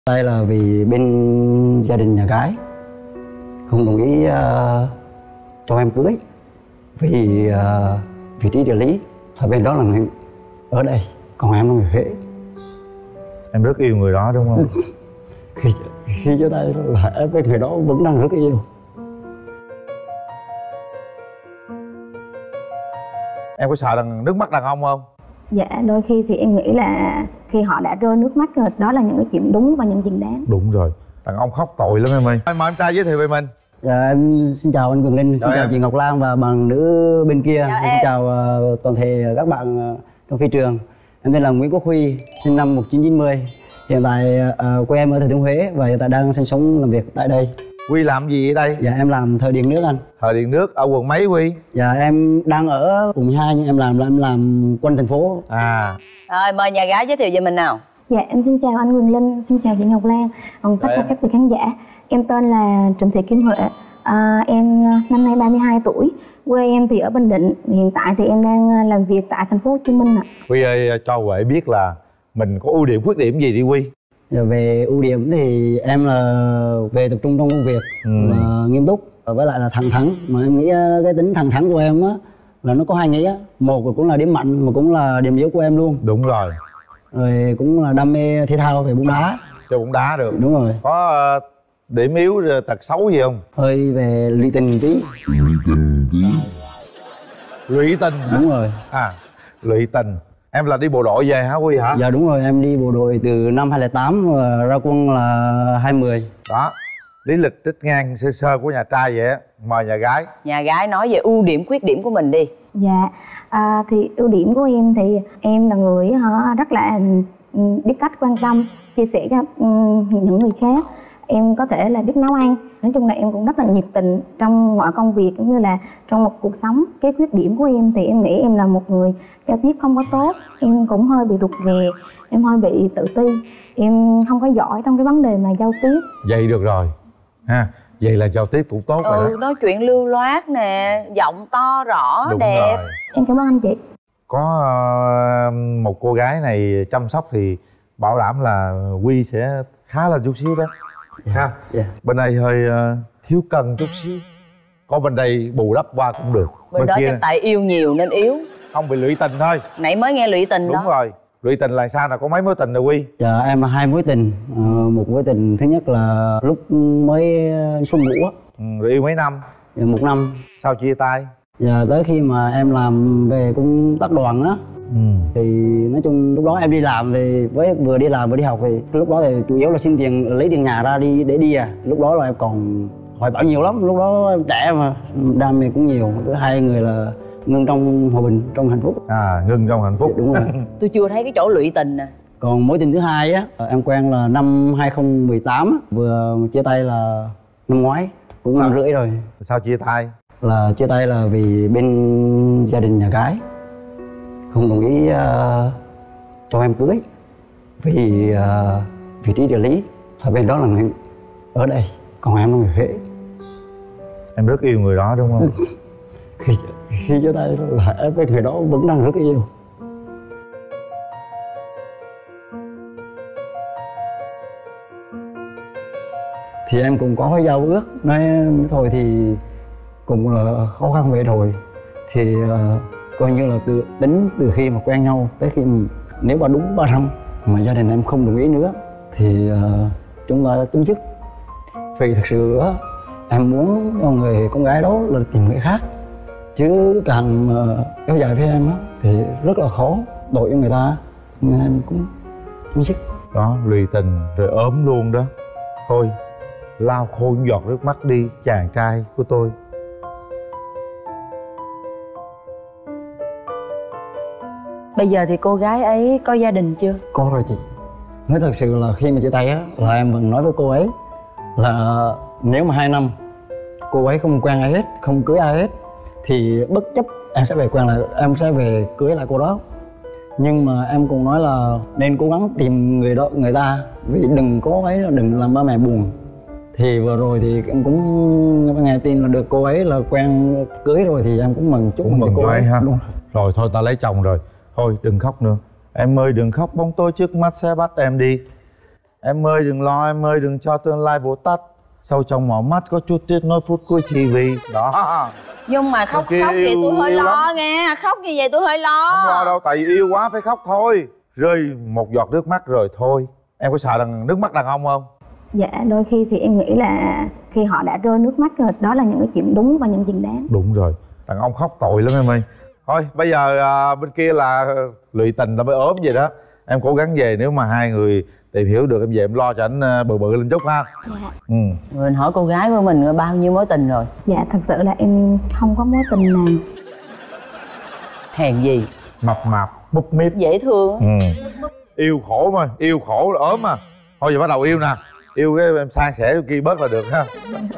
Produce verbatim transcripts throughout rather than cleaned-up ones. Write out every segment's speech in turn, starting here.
Đây là vì bên gia đình nhà gái không đồng ý uh, cho em cưới vì uh, vị trí địa lý ở bên đó là người ở đây, còn em là người Huế. Em rất yêu người đó đúng không? khi khi chia tay là em với người đó vẫn đang rất yêu. Em có sợ rằng nước mắt đàn ông không? Dạ, đôi khi thì em nghĩ là khi họ đã rơi nước mắt rồi, đó là những cái chuyện đúng và những chuyện đáng. Đúng rồi, đàn ông khóc tội lắm em ơi. Mời em trai giới thiệu về mình. Dạ, em xin chào anh Quyền Linh, xin Rồi chào em. chị Ngọc Lan và bạn nữ bên kia. Chào Xin em. chào uh, toàn thể các bạn uh, trong phi trường. Em tên là Nguyễn Quốc Huy, sinh năm một nghìn chín trăm chín mươi. Hiện tại uh, quê em ở Thừa Thiên Huế và hiện tại đang sinh sống làm việc tại đây. Huy làm gì ở đây? Dạ, em làm thợ điện nước anh. Thợ điện nước ở quận mấy Huy? Dạ, em đang ở quận hai nhưng em làm là em làm quanh thành phố. À. Rồi mời nhà gái giới thiệu về mình nào. Dạ, em xin chào anh Quyền Linh, xin chào chị Ngọc Lan, còn tất Đấy. cả các vị khán giả. Em tên là Trịnh Thị Kim Huệ, à, em năm nay ba mươi hai tuổi, quê em thì ở Bình Định, hiện tại thì em đang làm việc tại thành phố Hồ Chí Minh ạ. Huy ơi, cho Huệ biết là mình có ưu điểm khuyết điểm gì đi Huy? Dạ, về ưu điểm thì em là về tập trung trong công việc Ừ. và nghiêm túc, với lại là thẳng thắn. Mà em nghĩ uh, cái tính thẳng thắn của em á là nó có hai nghĩa, một cũng là điểm mạnh mà cũng là điểm yếu của em luôn. Đúng rồi. Rồi cũng là đam mê thể thao về bóng đá. Chơi bóng đá được. Đúng rồi. Có uh, điểm yếu tật xấu gì không? Hơi về lụy tình tí. Lụy tình hả? Đúng rồi. À, lụy tình. Em là đi bộ đội về hả Huy hả? Dạ đúng rồi, em đi bộ đội từ năm hai không không tám và ra quân là hai không một không. Đó, lý lịch trích ngang sơ sơ của nhà trai vậy á. Mời nhà gái. Nhà gái nói về ưu điểm khuyết điểm của mình đi. Dạ, à, thì ưu điểm của em thì em là người hả, rất là ừ, biết cách quan tâm, chia sẻ cho ừ, những người khác. Em có thể là biết nấu ăn. Nói chung là em cũng rất là nhiệt tình trong mọi công việc cũng như là trong một cuộc sống. Cái khuyết điểm của em thì em nghĩ em là một người giao tiếp không có tốt. Em cũng hơi bị rụt rè, em hơi bị tự ti. Em không có giỏi trong cái vấn đề mà giao tiếp. Vậy được rồi ha. Vậy là giao tiếp cũng tốt rồi Ừ, đó. nói chuyện lưu loát nè, giọng to rõ, Đúng đẹp. rồi. Em cảm ơn anh chị. Có uh, một cô gái này chăm sóc thì bảo đảm là Huy sẽ khá là chút xíu đó. Ha. Dạ. Bên đây hơi uh, thiếu cân chút xíu. Có bên đây bù đắp qua cũng được. Bên đó chắc tại yêu nhiều nên yếu. Không, bị lụy tình thôi. Nãy mới nghe lụy tình. Đúng đó. rồi. Lụy tình là sao nào? Có mấy mối tình rồi Huy? Dạ, em là hai mối tình. Ờ, một mối tình thứ nhất là lúc mới xuân ngũ á. Ừ, rồi yêu mấy năm? Dạ, một năm. Sao chia tay? Dạ, tới khi mà em làm về công tác đoàn á. Ừ. Thì nói chung lúc đó em đi làm thì với vừa đi làm vừa đi học thì lúc đó thì chủ yếu là xin tiền, lấy tiền nhà ra đi để đi à. Lúc đó là em còn hoài bão nhiều lắm, lúc đó em trẻ mà đam mê cũng nhiều. Với hai người là ngưng trong hòa bình, trong hạnh phúc. À, ngưng trong hạnh phúc. Dạ, đúng rồi. Tôi chưa thấy cái chỗ lụy tình nè. Còn mối tình thứ hai á, em quen là năm hai không một tám á, vừa chia tay là năm ngoái, cũng năm rưỡi rồi. Sao chia tay? Là chia tay là vì bên gia đình nhà gái không đồng ý uh, cho em cưới vì uh, vị trí địa lý ở bên đó là người ở đây, còn em là người Huế. Em rất yêu người đó đúng không? khi khi chia tay là em với người đó vẫn đang rất yêu. Thì em cũng có giao ước, nói thôi thì cũng là khó khăn vậy rồi thì uh, coi như là từ tính từ khi mà quen nhau tới khi mà, nếu mà đúng ba năm mà gia đình em không đồng ý nữa thì uh, chúng ta chấm dứt. Vì thật sự uh, em muốn cho người con gái đó là tìm người khác, chứ càng uh, kéo dài với em á thì rất là khó, tội cho người ta, nên em cũng chấm dứt. Đó, lụy tình rồi ốm luôn đó. Thôi, lau khô những giọt nước mắt đi chàng trai của tôi. Bây giờ thì cô gái ấy có gia đình chưa? Có rồi chị. Nói thật sự là khi mà chia tay á là em vẫn nói với cô ấy là nếu mà hai năm cô ấy không quen ai hết, không cưới ai hết thì bất chấp em sẽ về quen lại, em sẽ về cưới lại cô đó. Nhưng mà em cũng nói là nên cố gắng tìm người đó, người ta, vì đừng có ấy, đừng làm ba mẹ buồn. Thì vừa rồi thì em cũng nghe tin là được cô ấy là quen cưới rồi thì em cũng mừng, chúc Cũng mừng cô cho ấy ấy ha. Đúng. Rồi thôi ta lấy chồng rồi. Thôi đừng khóc nữa. Em ơi đừng khóc, bóng tối trước mắt sẽ bắt em đi. Em ơi đừng lo, em ơi đừng cho tương lai vụt tắt. Sâu trong mỏ mắt có chút tiếc nối phút cuối chỉ vì đó. Nhưng mà khóc Kia khóc vậy yêu- tôi hơi yêu lo lắm. nghe. Khóc như vậy tôi hơi lo. Không lo đâu, tại vì yêu quá phải khóc thôi. Rơi một giọt nước mắt rồi thôi. Em có sợ đằng nước mắt đàn ông không? Dạ đôi khi thì em nghĩ là khi họ đã rơi nước mắt rồi, đó là những cái chuyện đúng và những chuyện đáng. Đúng rồi, đàn ông khóc tội lắm em ơi. Thôi bây giờ à, bên kia là lụy tình là mới ốm vậy đó. Em cố gắng về, nếu mà hai người tìm hiểu được em về em lo cho anh à, bự bự lên chút ha. Dạ. Ừ. Mình hỏi cô gái của mình bao nhiêu mối tình rồi? Dạ thật sự là em không có mối tình nào. Hèn gì? Mập mạp, múp míp. Dễ thương. Ừ. Yêu khổ mà, yêu khổ là ốm mà. Thôi giờ bắt đầu yêu nè. Yêu cái em san sẻ cái kia bớt là được ha.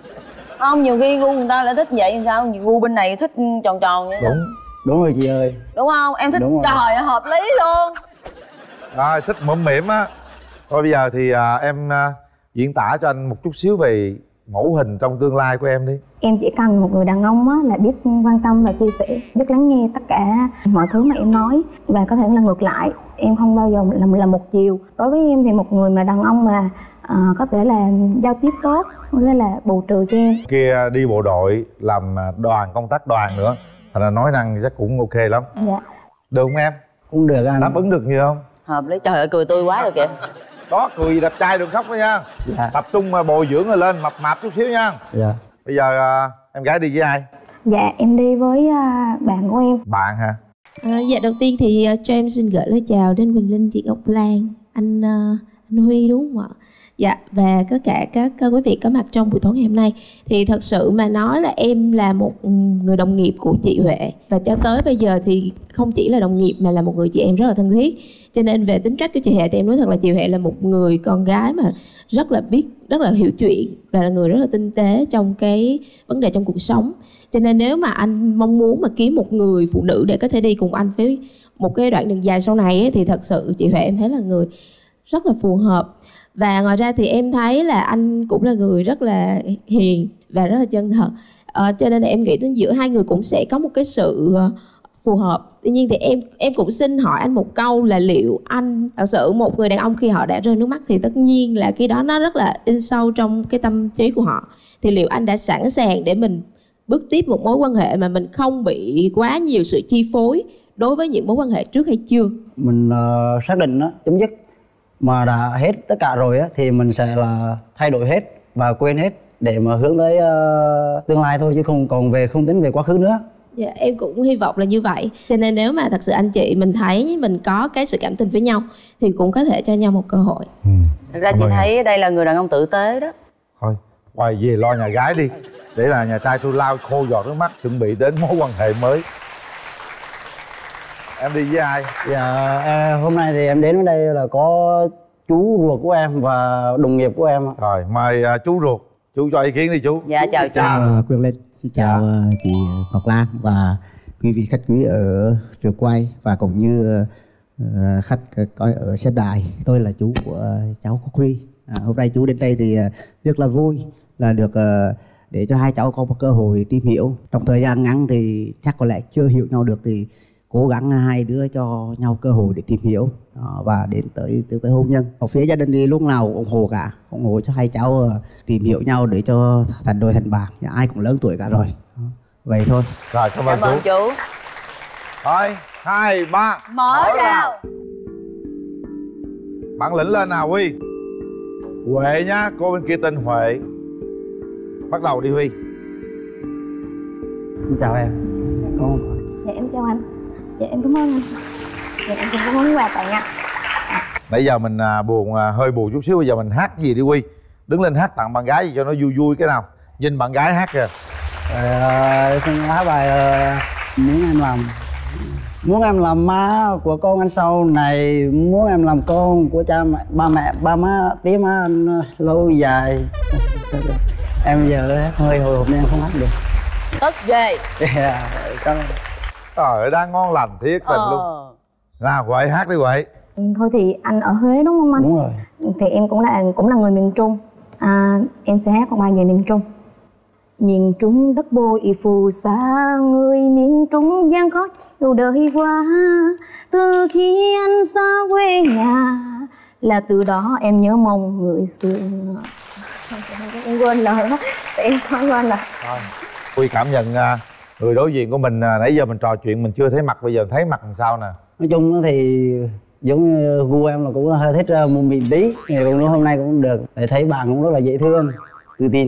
Không, nhiều khi gu người ta lại thích vậy sao? Gu bên này thích tròn tròn vậy. Đúng. Đúng rồi chị ơi. Đúng không? Em thích Đúng rồi. trời hợp lý luôn. Rồi thích mõm mỉm á. Thôi bây giờ thì à, em à, diễn tả cho anh một chút xíu về mẫu hình trong tương lai của em đi. Em chỉ cần một người đàn ông á, là biết quan tâm và chia sẻ, biết lắng nghe tất cả mọi thứ mà em nói, và có thể là ngược lại. Em không bao giờ là là một chiều. Đối với em thì một người mà đàn ông mà à, có thể là giao tiếp tốt, có thể là bù trừ cho em. Kia đi bộ đội làm đoàn, công tác đoàn nữa, thành ra nói năng chắc cũng ok lắm. Dạ. Được không em? Cũng được anh. Đáp ứng được nhiều không? Hợp lý. Trời ơi cười tươi quá rồi kìa. Đó, cười gì đẹp trai đừng khóc đó nha. Dạ. Tập trung mà bồi dưỡng rồi lên mập mạp chút xíu nha. Dạ. Bây giờ à, em gái đi với ai? Dạ em đi với à, bạn của em. Bạn hả? À, dạ đầu tiên thì uh, cho em xin gửi lời chào đến Quỳnh Linh, chị Ngọc Lan, anh uh, anh Huy đúng không ạ? Dạ, và tất cả các uh, quý vị có mặt trong buổi tối ngày hôm nay. Thì thật sự mà nói là em là một người đồng nghiệp của chị Huệ, và cho tới bây giờ thì không chỉ là đồng nghiệp mà là một người chị em rất là thân thiết. Cho nên về tính cách của chị Huệ thì em nói thật là chị Huệ là một người con gái mà rất là biết, rất là hiểu chuyện, và là người rất là tinh tế trong cái vấn đề trong cuộc sống. Cho nên nếu mà anh mong muốn mà kiếm một người phụ nữ để có thể đi cùng anh với một cái đoạn đường dài sau này ấy, thì thật sự chị Huệ em thấy là người rất là phù hợp. Và ngoài ra thì em thấy là anh cũng là người rất là hiền và rất là chân thật. Ờ, cho nên là em nghĩ đến giữa hai người cũng sẽ có một cái sự phù hợp. Tuy nhiên thì em em cũng xin hỏi anh một câu là liệu anh thật sự một người đàn ông khi họ đã rơi nước mắt thì tất nhiên là cái đó nó rất là in sâu trong cái tâm trí của họ. Thì liệu anh đã sẵn sàng để mình bước tiếp một mối quan hệ mà mình không bị quá nhiều sự chi phối đối với những mối quan hệ trước hay chưa? Mình uh, xác định đó, chấm dứt mà đã hết tất cả rồi á, thì mình sẽ là thay đổi hết và quên hết để mà hướng tới uh, tương lai thôi, chứ không còn về không tính về quá khứ nữa. Dạ, em cũng hy vọng là như vậy. Cho nên nếu mà thật sự anh chị mình thấy mình có cái sự cảm tình với nhau thì cũng có thể cho nhau một cơ hội. Ừ. Thật ra Cảm chị ơn thấy đây là người đàn ông tử tế đó. Thôi quay về lo nhà gái đi, để là nhà trai tôi lau khô giọt nước mắt chuẩn bị đến mối quan hệ mới. Em đi với ai? Dạ, à, hôm nay thì em đến ở đây là có chú ruột của em và đồng nghiệp của em. Rồi mời à, chú ruột, chú cho ý kiến đi chú. Dạ chào chị. Chào Quyền Linh, xin chào Dạ. chị Ngọc Lan và quý vị khách quý ở trường quay và cũng như uh, khách coi ở xếp đài. Tôi là chú của cháu Quốc Huy. À, hôm nay chú đến đây thì uh, rất là vui là được uh, để cho hai cháu có một cơ hội tìm hiểu. Trong thời gian ngắn thì chắc có lẽ chưa hiểu nhau được, thì cố gắng hai đứa cho nhau cơ hội để tìm hiểu đó, và đến tới tới, tới hôn nhân. Ở phía gia đình thì lúc nào cũng ủng hộ cả, ủng hộ cho hai cháu uh, tìm hiểu nhau để cho thành đôi thành bạn. Ai cũng lớn tuổi cả rồi. Đó. Vậy thôi. Rồi cảm ơn Cảm ơn chú. chú. Thôi hai ba Mở rào. bản lĩnh lên nào Huy. Huệ nhá, cô bên kia tên Huệ. Bắt đầu đi Huy. Xin chào em. Con. Dạ em chào anh. Dạ em cảm ơn anh. Dạ em cũng có món quà tặng anh. Nãy giờ mình à, buồn à, hơi buồn chút xíu, bây giờ mình hát gì đi Huy. Đứng lên hát tặng bạn gái gì cho nó vui vui cái nào. Nhìn bạn gái hát kìa. Ờ, xin hát bài uh, muốn em làm muốn em làm má của con anh sau này, muốn em làm con của cha mẹ, ba mẹ, ba má, tía má anh uh, lâu dài. Em giờ hơi hồi hộp nên em không hát được. Tất ghê. Yeah, cảm ơn. Trời ơi đang ngon lành thiết tình Ờ. luôn. Nào Huệ hát đi Huệ. Ừ, thôi thì anh ở Huế đúng không anh? Đúng rồi. Thì em cũng là cũng là người miền Trung. À, em sẽ hát một bài về miền Trung. Miền Trung đất bội phù sa, người miền Trung gian khó nhiều đời qua. Từ khi anh xa quê nhà, là từ đó em nhớ mong người xưa. Em quên lời đó, em nói quên là. Rồi, Huy cảm nhận uh, người đối diện của mình uh, nãy giờ mình trò chuyện mình chưa thấy mặt, bây giờ thấy mặt làm sao nè? Nói chung thì giống như gu em là cũng hơi thích uh, mụn mịn tí, thì cũng hôm nay cũng được, để thấy bạn cũng rất là dễ thương, tự tin.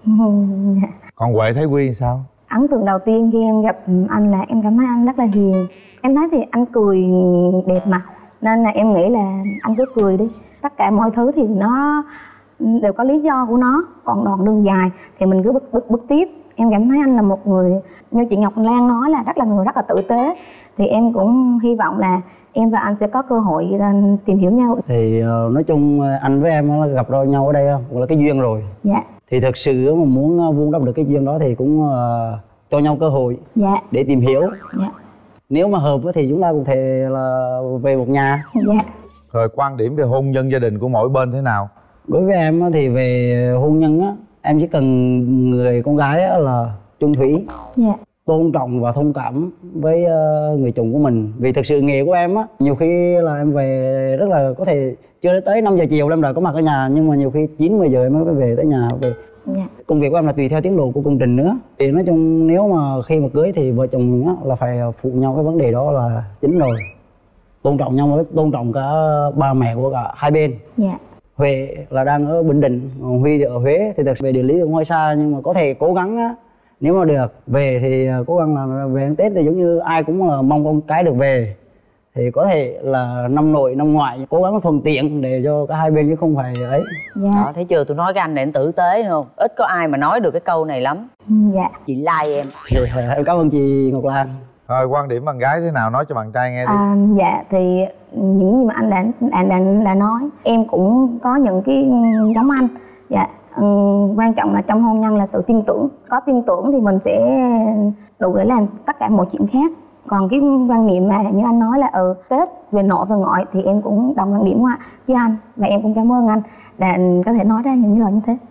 Còn Huệ thấy Huy sao? Ấn tượng đầu tiên khi em gặp anh là em cảm thấy anh rất là hiền. Em thấy thì anh cười đẹp mà, nên là em nghĩ là anh cứ cười đi. Tất cả mọi thứ thì nó đều có lý do của nó. Còn đoạn đường dài thì mình cứ bước, bước, bước tiếp. Em cảm thấy anh là một người, như chị Ngọc Lan nói, là rất là người rất là tử tế. Thì em cũng hy vọng là em và anh sẽ có cơ hội tìm hiểu nhau. Thì uh, nói chung anh với em gặp rồi nhau ở đây cũng là cái duyên rồi. Dạ. Thì thật sự mà muốn vun đắp được cái duyên đó thì cũng uh, cho nhau cơ hội. Dạ. Để tìm hiểu. Dạ. Nếu mà hợp thì chúng ta cũng thể là về một nhà. Dạ. Rồi quan điểm về hôn nhân gia đình của mỗi bên thế nào? Đối với em thì về hôn nhân á, em chỉ cần người con gái là chung thủy. Dạ. Tôn trọng và thông cảm với người chồng của mình. Vì thực sự nghề của em á, nhiều khi là em về rất là có thể chưa tới năm giờ chiều em đã có mặt ở nhà, nhưng mà nhiều khi chín mười giờ em mới về tới nhà về. Dạ. Công việc của em là tùy theo tiến độ của công trình nữa. Thì nói chung nếu mà khi mà cưới thì vợ chồng mình á là phải phụ nhau cái vấn đề đó là chính rồi. Tôn trọng nhau, với tôn trọng cả ba mẹ của cả hai bên. Dạ. Huệ là đang ở Bình Định, còn Huy thì ở Huế, thì thật về địa lý cũng hơi xa, nhưng mà có thể cố gắng á, nếu mà được về thì cố gắng là về ăn Tết thì giống như ai cũng là mong con cái được về. Thì có thể là năm nội năm ngoại cố gắng thuận tiện để cho cả hai bên chứ không phải ấy. Dạ. Đó, thấy chưa, tôi nói cái anh này anh tử tế không? Ít có ai mà nói được cái câu này lắm. Dạ. Chị like em. Em cảm ơn chị Ngọc Lan. Rồi quan điểm bạn gái thế nào, nói cho bạn trai nghe đi. À, dạ thì những gì mà anh đã đã, đã, đã nói em cũng có những cái giống anh. Dạ. Ừ, quan trọng là trong hôn nhân là sự tin tưởng. Có tin tưởng thì mình sẽ đủ để làm tất cả mọi chuyện khác. Còn cái quan niệm mà như anh nói là ừ Tết về nội và ngoại thì em cũng đồng quan điểm với anh. Và em cũng cảm ơn anh đã có thể nói ra những lời như thế.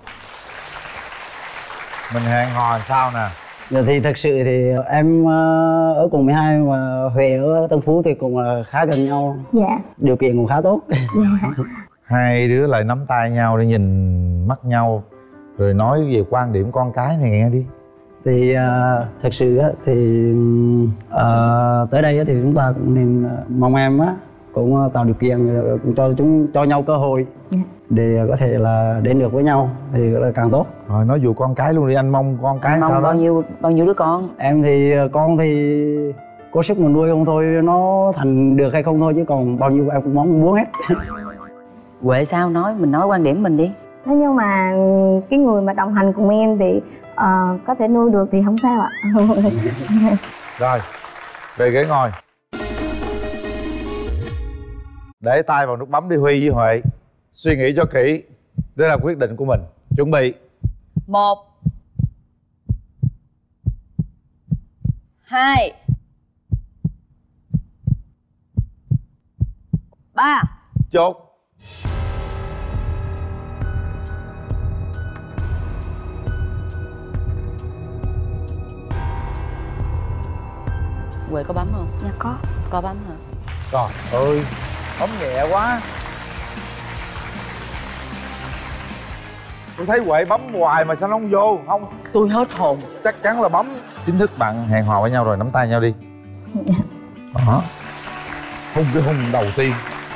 Mình hẹn hò sao nè? Giờ thì thật sự thì em ở cùng mười hai và Huệ ở Tân Phú thì cũng là khá gần nhau. Dạ. Điều kiện cũng khá tốt. Dạ. Hai đứa lại nắm tay nhau để nhìn mắt nhau rồi nói về quan điểm con cái này nghe đi. Thì uh, thật sự á, thì uh, tới đây á, thì chúng ta cũng nên mong em á cũng tạo điều kiện cũng cho chúng cho nhau cơ hội. Yeah. Để có thể là đến được với nhau thì là càng tốt. Rồi nói vụ con cái luôn đi, anh mong con cái anh sao mong đó? bao nhiêu bao nhiêu đứa con? Em thì con thì có sức mà nuôi không thôi, nó thành được hay không thôi, chứ còn bao nhiêu em cũng mong muốn hết. Huệ sao, nói mình nói quan điểm mình đi. Nếu như mà cái người mà đồng hành cùng em thì uh, có thể nuôi được thì không sao ạ. Rồi, về ghế ngồi. Để tay vào nút bấm đi Huy với Huệ. Suy nghĩ cho kỹ. Đây là quyết định của mình. Chuẩn bị. Một, hai, ba. Chốt. Huệ có bấm không? Dạ có. Có bấm hả? Trời ơi, bấm nhẹ quá. Tôi thấy Huệ bấm hoài mà sao nó không vô? Không, tôi hết hồn. chắc chắn là bấm. Chính thức bạn hẹn hò với nhau rồi, nắm tay nhau đi. Đó. Hôn cái hôn đầu tiên.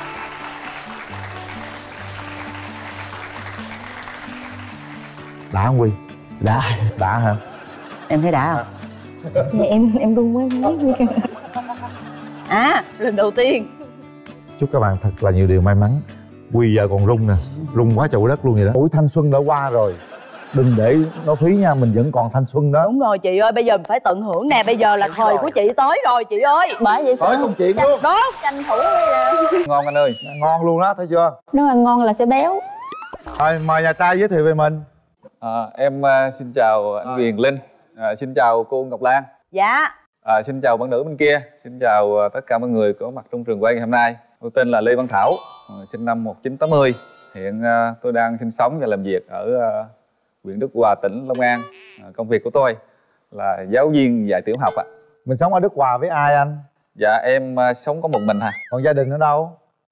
Đã không Huy? Đã. Đã hả? Em thấy đã không? Dạ em em run quá không biết. À, lần đầu tiên. Chúc các bạn thật là nhiều điều may mắn. Huy giờ còn rung nè, rung quá trời đất luôn vậy đó. Tuổi thanh xuân đã qua rồi, đừng để nó phí nha, mình vẫn còn thanh xuân đó. Đúng rồi chị ơi, bây giờ mình phải tận hưởng nè, bây giờ là thời của chị tới rồi chị ơi. Bởi vậy Tới công chuyện luôn. đó, tranh thủ đi. Ngon anh ơi, ngon luôn đó, thấy chưa? Nếu mà ngon là sẽ béo. Rồi mời nhà trai giới thiệu về mình. À, em uh, xin chào anh Quyền Linh, à, xin chào cô Ngọc Lan. Dạ. À, xin chào bạn nữ bên kia, xin chào uh, tất cả mọi người có mặt trong trường quay ngày hôm nay. Tôi tên là Lê Văn Thảo, uh, sinh năm một nghìn chín trăm tám mươi. Hiện uh, tôi đang sinh sống và làm việc ở uh, huyện Đức Hòa, tỉnh Long An. Uh, công việc của tôi là giáo viên dạy tiểu học ạ. Mình sống ở Đức Hòa với ai anh? Dạ em uh, sống có một mình hả? Còn gia đình ở đâu?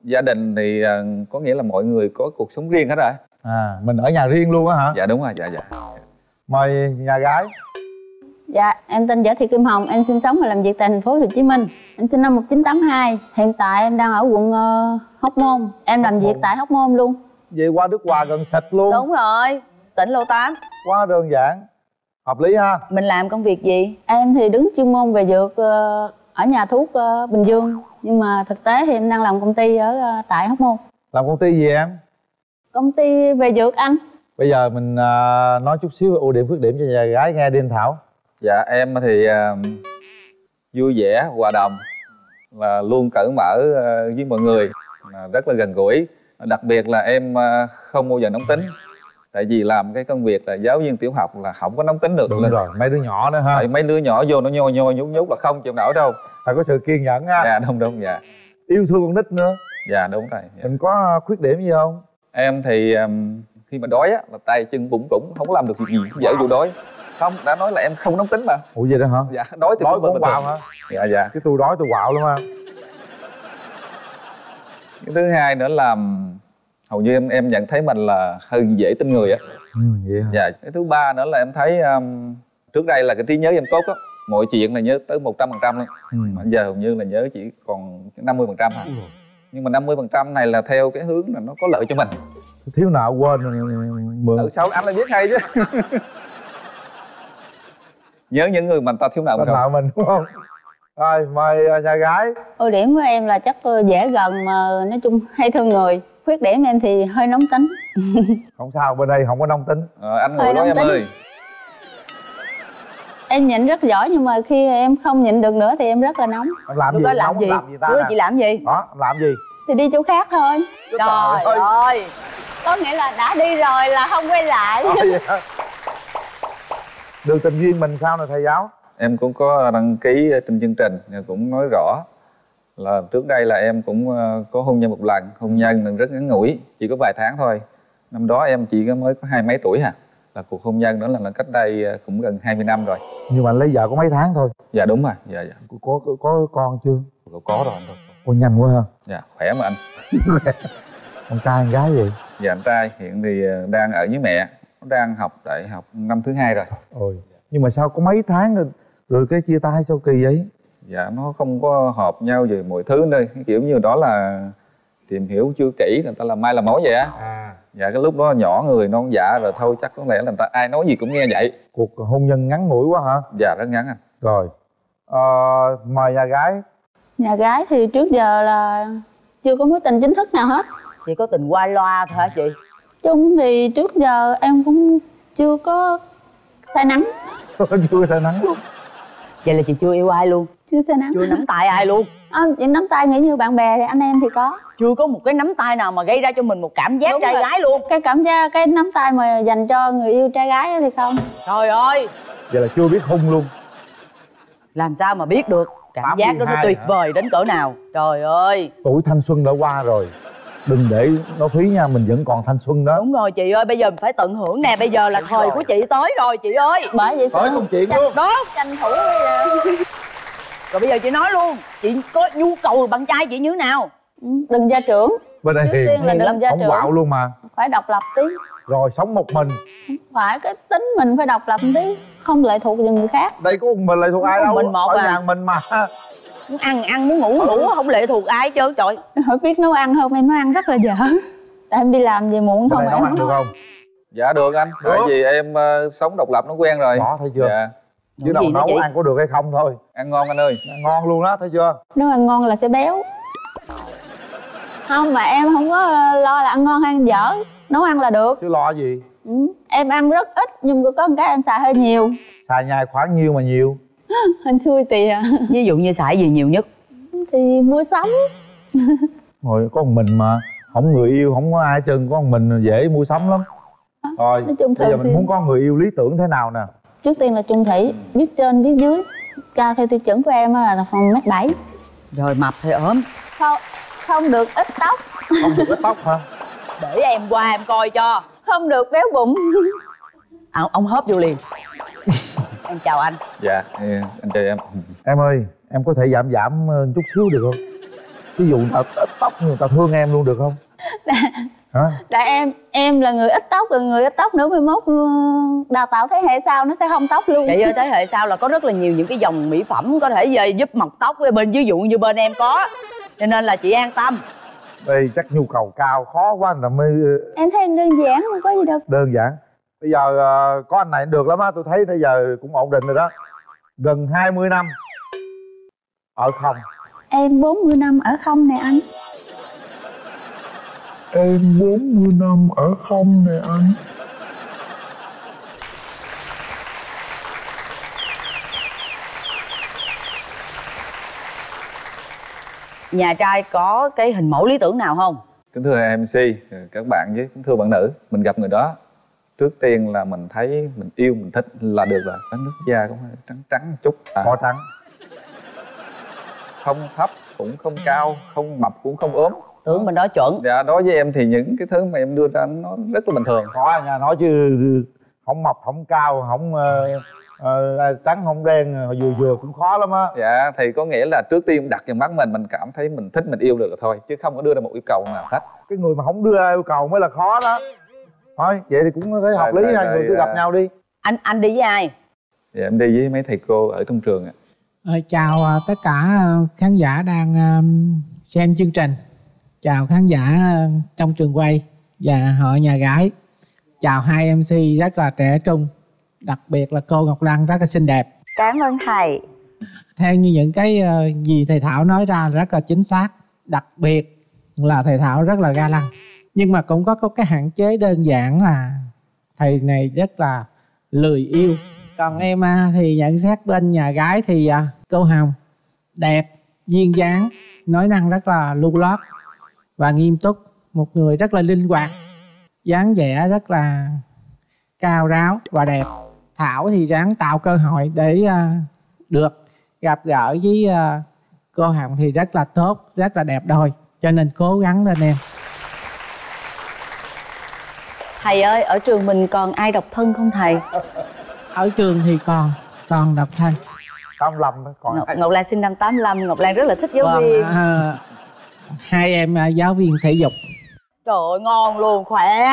Gia đình thì à, có nghĩa là mọi người có cuộc sống riêng hết rồi. À, mình ở nhà riêng luôn á hả? Dạ đúng rồi, dạ dạ. Mời nhà gái. Dạ, em tên Võ Thị Kim Hồng, em sinh sống và làm việc tại thành phố Hồ Chí Minh. Em sinh năm một nghìn chín trăm tám mươi hai, hiện tại em đang ở quận uh, Hóc Môn. Em làm việc tại Hóc Môn luôn. Về qua Đức Hòa gần xịt luôn. Đúng rồi, tỉnh Lô Tám. Quá đơn giản, hợp lý ha. Mình làm công việc gì? Em thì đứng chuyên môn về dược uh, ở nhà thuốc uh, Bình Dương. Nhưng mà thực tế thì em đang làm công ty ở uh, tại Hóc Môn. Làm công ty gì em? Công ty về dược anh. Bây giờ mình uh, nói chút xíu về ưu điểm khuyết điểm cho nhà gái nghe đi anh Thảo. Dạ em thì uh, vui vẻ, hòa đồng, là luôn cởi mở uh, với mọi người, uh, rất là gần gũi. Đặc biệt là em uh, không bao giờ nóng tính. Tại vì làm cái công việc là giáo viên tiểu học là không có nóng tính được. Đúng lên rồi, mấy đứa nhỏ nữa ha. Tại mấy đứa nhỏ vô nó nhoi nhoi nhút nhút là không chịu nổi đâu. Phải có sự kiên nhẫn ha. Dạ đúng đúng dạ. Yêu thương con nít nữa. Dạ đúng rồi dạ. Mình có khuyết điểm gì không? Em thì um, khi mà đói á là tay chân bủng rủng, không có làm được việc gì, dễ vụ đói. Không, đã nói là em không nóng tính mà. Ủa vậy đó hả? Dạ, đói thì đói cũng cũng bình quạo thường. hả? Dạ dạ. Cái tôi đói tôi quạo lắm ha. Cái thứ hai nữa là hầu như em em nhận thấy mình là hơi dễ tin người á. Ừ, vậy hả? Dạ. Cái thứ ba nữa là em thấy um, trước đây là cái trí nhớ em tốt á, mọi chuyện là nhớ tới một trăm phần trăm luôn. Ừ. Mà giờ hầu như là nhớ chỉ còn năm mươi phần trăm hả? Ừ. Nhưng mà năm mươi phần trăm này là theo cái hướng là nó có lợi cho mình. Thiếu nợ quên mượn. Ừ, sao anh lại biết hay chứ? Nhớ những người mà người ta thiếu nợ mình nợ mình đúng không? Rồi mời nhà gái. Ưu điểm của em là chắc dễ gần mà nói chung hay thương người. Khuyết điểm em thì hơi nóng tính. Không sao, bên đây không có nóng tính. Ờ, anh ngồi đó em tính. Ơi. Em nhịn rất giỏi nhưng mà khi em không nhịn được nữa thì em rất là nóng. Em làm Lúc gì? đó làm nóng, gì? làm gì ta? Lúc đó chị làm gì? Đó, em làm gì? Thì đi chỗ khác thôi. Trời ơi. Có nghĩa là đã đi rồi là không quay lại. Đường tình duyên mình sao nè thầy giáo? Em cũng có đăng ký trên chương trình, cũng nói rõ là trước đây là em cũng có hôn nhân một lần, hôn nhân rất ngắn ngủi, chỉ có vài tháng thôi. Năm đó em chỉ mới có hai mấy tuổi hả? Là cuộc hôn nhân đó là, là cách đây cũng gần hai mươi năm rồi. Nhưng mà lấy vợ có mấy tháng thôi. Dạ đúng rồi, dạ dạ. Có có, có con chưa? Có, có rồi anh thôi. Con nhanh quá ha. Dạ, khỏe mà anh. Con trai con gái gì? Dạ anh trai hiện thì đang ở với mẹ, nó đang học đại học năm thứ hai rồi. Ôi, nhưng mà sao có mấy tháng rồi, rồi cái chia tay sao kỳ vậy? Dạ nó không có hợp nhau về mọi thứ nơi, kiểu như đó là tìm hiểu chưa kỹ, người ta làm mai làm mối vậy á. À. Dạ cái lúc đó nhỏ người non dạ rồi thôi, chắc có lẽ là người ta ai nói gì cũng nghe vậy. Cuộc hôn nhân ngắn ngủi quá hả? Dạ rất ngắn anh. Rồi à, mời nhà gái. Nhà gái thì trước giờ là chưa có mối tình chính thức nào hết. Chị có tình qua loa thôi hả chị? Chung thì trước giờ em cũng chưa có say nắng. Chưa, chưa say nắng luôn. Vậy là chị chưa yêu ai luôn? Chưa say nắng. Chưa nắm tay ai luôn? À, chị nắm tay nghĩ như bạn bè thì anh em thì có. Chưa có một cái nắm tay nào mà gây ra cho mình một cảm giác. Đúng trai rồi. Gái luôn. Cái cảm giác, cái nắm tay mà dành cho người yêu trai gái thì không. Trời ơi. Vậy là chưa biết hung luôn. Làm sao mà biết được cảm giác đó nó tuyệt hả? Vời đến cỡ nào. Trời ơi. Tuổi thanh xuân đã qua rồi, đừng để nó phí nha, mình vẫn còn thanh xuân đó. Đúng rồi chị ơi, bây giờ mình phải tận hưởng nè. Bây giờ là đúng thời rồi. Của chị tới rồi chị ơi. Bởi vậy tới công chuyện luôn. Đó, tranh thủ bây giờ. Rồi bây giờ chị nói luôn, chị có nhu cầu bạn trai chị như thế nào? Đừng gia trưởng. Bên đây trước tiên là đừng gia trưởng. Không quạo luôn mà. Phải độc lập tí. Rồi sống một mình. Phải cái tính mình phải độc lập tí, không lệ thuộc vào người khác. Đây có mình lệ thuộc ai đâu. Mình một ở à. nhà mình mà. Muốn ăn ăn, muốn ngủ ngủ, không lệ thuộc ai hết trơn trời. Hỏi biết nấu ăn không? Em nấu ăn rất là dở. Tại em đi làm về muộn không. Bên đây nấu ăn được không? Dạ được anh. Được. Tại vì em uh, sống độc lập nó quen rồi. Đó thấy chưa? Dạ. Chứ đâu nấu ăn có được hay không thôi. Ăn ngon anh ơi. Ăn ngon luôn đó, thấy chưa? Nấu ăn ngon là sẽ béo. Không mà em không có lo là ăn ngon hay ăn dở. Nấu ăn là được. Chứ lo gì? Ừ. Em ăn rất ít nhưng có một cái em xài hơi nhiều. Xài nhai khoản nhiêu mà nhiều? Hên xui tì à. Ví dụ như xài gì nhiều nhất? Thì mua sắm. Rồi có một mình mà, không người yêu, không có ai hết trơn, có một mình dễ mua sắm lắm. Rồi, bây giờ mình muốn có người yêu lý tưởng thế nào nè? Trước tiên là chung thủy, biết trên biết dưới. Cao theo tiêu chuẩn của em là khoảng mét bảy. Rồi mập thì ốm. Không, không được ít tóc. Không được ít tóc hả? Để em qua em coi cho. Không được béo bụng. À, ông hớp vô liền. Em chào anh. Dạ, anh chào em. Em ơi, em có thể giảm giảm chút xíu được không? ví dụ người ta ít tóc nhưng người ta thương em luôn được không? Hả? Tại em em là người ít tóc, rồi người ít tóc nữa mai mốt đào tạo thế hệ sau nó sẽ không tóc luôn. Vậy ơi, thế hệ sau là có rất là nhiều những cái dòng mỹ phẩm có thể về giúp mọc tóc, bên ví dụ như bên em có, cho nên là chị an tâm. Đây chắc nhu cầu cao khó quá anh là mới. Em thấy đơn giản không có gì đâu. Đơn giản. Bây giờ uh, có anh này được lắm á, tôi thấy bây giờ cũng ổn định rồi đó. Gần hai mươi năm ở không. Em bốn mươi năm ở không nè anh. Em bốn mươi năm ở không nè anh. Nhà trai có cái hình mẫu lý tưởng nào không? Kính thưa em xê, các bạn với kính thưa bạn nữ, mình gặp người đó trước tiên là mình thấy mình yêu, mình thích là được rồi. Có nước da cũng trắng trắng một chút, à, có trắng, không thấp cũng không cao, không mập cũng không ốm. Tưởng mình đó chuẩn. Dạ, đối với em thì những cái thứ mà em đưa ra nó rất là bình thường. Có nha, nói chứ không mập không cao không uh, uh, trắng không đen, vừa vừa cũng khó lắm á. Dạ, thì có nghĩa là trước tiên đặt vào mắt mình, mình cảm thấy mình thích, mình yêu được rồi thôi, chứ không có đưa ra một yêu cầu nào hết. Cái người mà không đưa ra yêu cầu mới là khó đó. Thôi vậy thì cũng thấy hợp lý, hai người cứ gặp nhau đi. Anh anh đi với ai? Dạ em đi với mấy thầy cô ở trong trường ạ. Ờ, chào tất cả khán giả đang xem chương trình. Chào khán giả trong trường quay và họ nhà gái. Chào hai em xê rất là trẻ trung, đặc biệt là cô Ngọc Lan rất là xinh đẹp. Cảm ơn thầy. Theo như những cái gì thầy Thảo nói ra rất là chính xác. Đặc biệt là thầy Thảo rất là ga lăng. Nhưng mà cũng có, có cái hạn chế đơn giản là thầy này rất là lười yêu. Còn em thì nhận xét bên nhà gái thì cô Hồng đẹp, duyên dáng, nói năng rất là lưu loát và nghiêm túc. Một người rất là linh hoạt, dáng vẻ rất là cao ráo và đẹp. Thảo thì ráng tạo cơ hội để uh, được gặp gỡ với uh, cô Hồng thì rất là tốt, rất là đẹp đôi. Cho nên cố gắng lên em. Thầy ơi, ở trường mình còn ai độc thân không thầy? Ở trường thì còn, còn độc thân. tám mươi lăm còn. Ngọc, Ngọc Lan sinh năm tám mươi lăm, Ngọc Lan rất là thích giáo còn, viên. Uh, hai em uh, giáo viên thể dục. Trời ơi, ngon luôn, khỏe.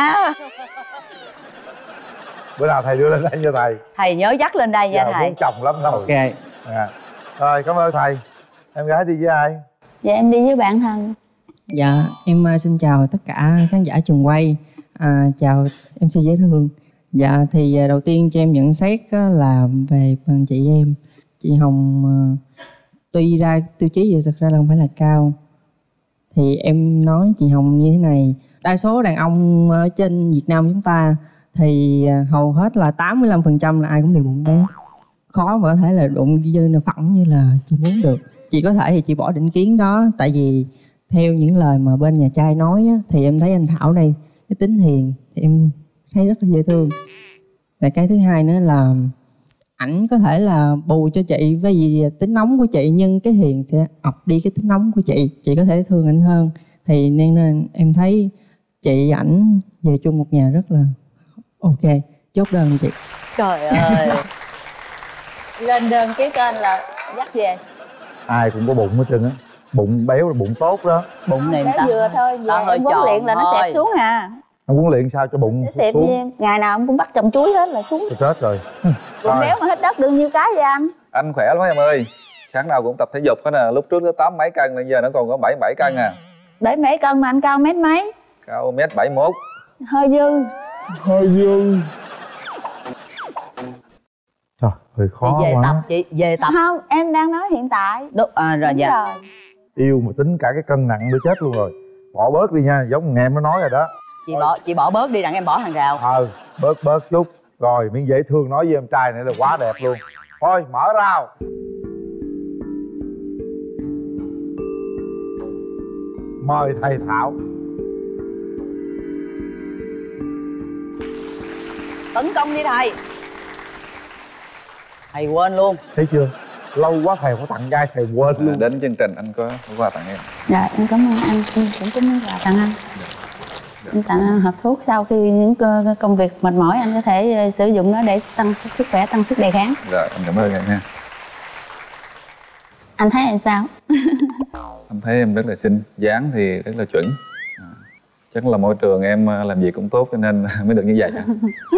Bữa nào thầy đưa lên đây cho thầy. Thầy nhớ dắt lên đây nha thầy. Muốn chồng lắm rồi. Ok. À. Rồi, cảm ơn thầy. Em gái đi với ai? Dạ em đi với bạn thân. Dạ, em uh, xin chào tất cả khán giả trường quay. À, chào em xê dễ thương. Dạ, thì uh, đầu tiên cho em nhận xét uh, là về phần chị em. Chị Hồng uh, tuy ra tiêu chí thì thực ra là không phải là cao. Thì em nói chị Hồng như thế này, đa số đàn ông ở trên Việt Nam chúng ta thì hầu hết là tám mươi lăm phần trăm là ai cũng đều bụng béo. Khó mà có thể là đụng dư là phẳng như là chị muốn được. Chị có thể thì chị bỏ định kiến đó. Tại vì theo những lời mà bên nhà trai nói á, thì em thấy anh Thảo đây cái tính hiền thì em thấy rất là dễ thương. Và cái thứ hai nữa là ảnh có thể là bù cho chị với vì tính nóng của chị, nhưng cái hiền sẽ ọc đi cái tính nóng của chị. Chị có thể thương ảnh hơn. Thì nên em thấy chị ảnh về chung một nhà rất là ok. Chốt đơn chị. Trời ơi. Lên đơn ký tên là dắt về. Ai cũng có bụng hết trơn á. Bụng béo là bụng tốt đó. Bụng này béo vừa thôi, về hơi em huấn luyện là nó thôi. xẹp xuống à. Em huấn luyện sao cho bụng Nó xẹp xuống? như em. Ngày nào em cũng bắt chồng chuối hết là xuống. Tôi chết rồi. Bụng béo mà hết đất đương nhiêu cái vậy anh? Anh khỏe lắm em ơi. Sáng nào cũng tập thể dục hết nè. Lúc trước nó tám mấy cân, bây giờ nó còn có bảy bảy cân à. Bảy mấy cân mà anh cao mét mấy? Cao mét bảy mốt. Hơi dư. Hơi dư. Trời ơi khó Chị về quá. tập, chị về tập. Không, em đang nói hiện tại. Đúng, à, rồi Đúng dạ. rồi. Yêu mà tính cả cái cân nặng mới chết luôn rồi. Bỏ bớt đi nha, giống nghe em nó nói rồi đó. Chị bỏ chị bỏ bớt đi, đặng em bỏ hàng rào. Ờ, bớt bớt chút. Rồi, miếng dễ thương nói với em trai này là quá đẹp luôn. Thôi, mở rào. Mời thầy Thảo. Tấn công đi thầy. Thầy quên luôn. Thấy chưa? Lâu quá thầy có tặng gai thầy quên luôn. À, đến chương trình anh có quà tặng em. Dạ em cảm ơn anh, em cũng có món quà tặng anh. Em tặng anh hộp thuốc sau khi những công việc mệt mỏi anh có thể sử dụng nó để tăng sức khỏe, tăng sức đề kháng. Rồi em cảm ơn em nha. Anh thấy em sao? Anh thấy em rất là xinh, dáng thì rất là chuẩn. À, chắc là môi trường em làm việc cũng tốt cho nên mới được như vậy hả?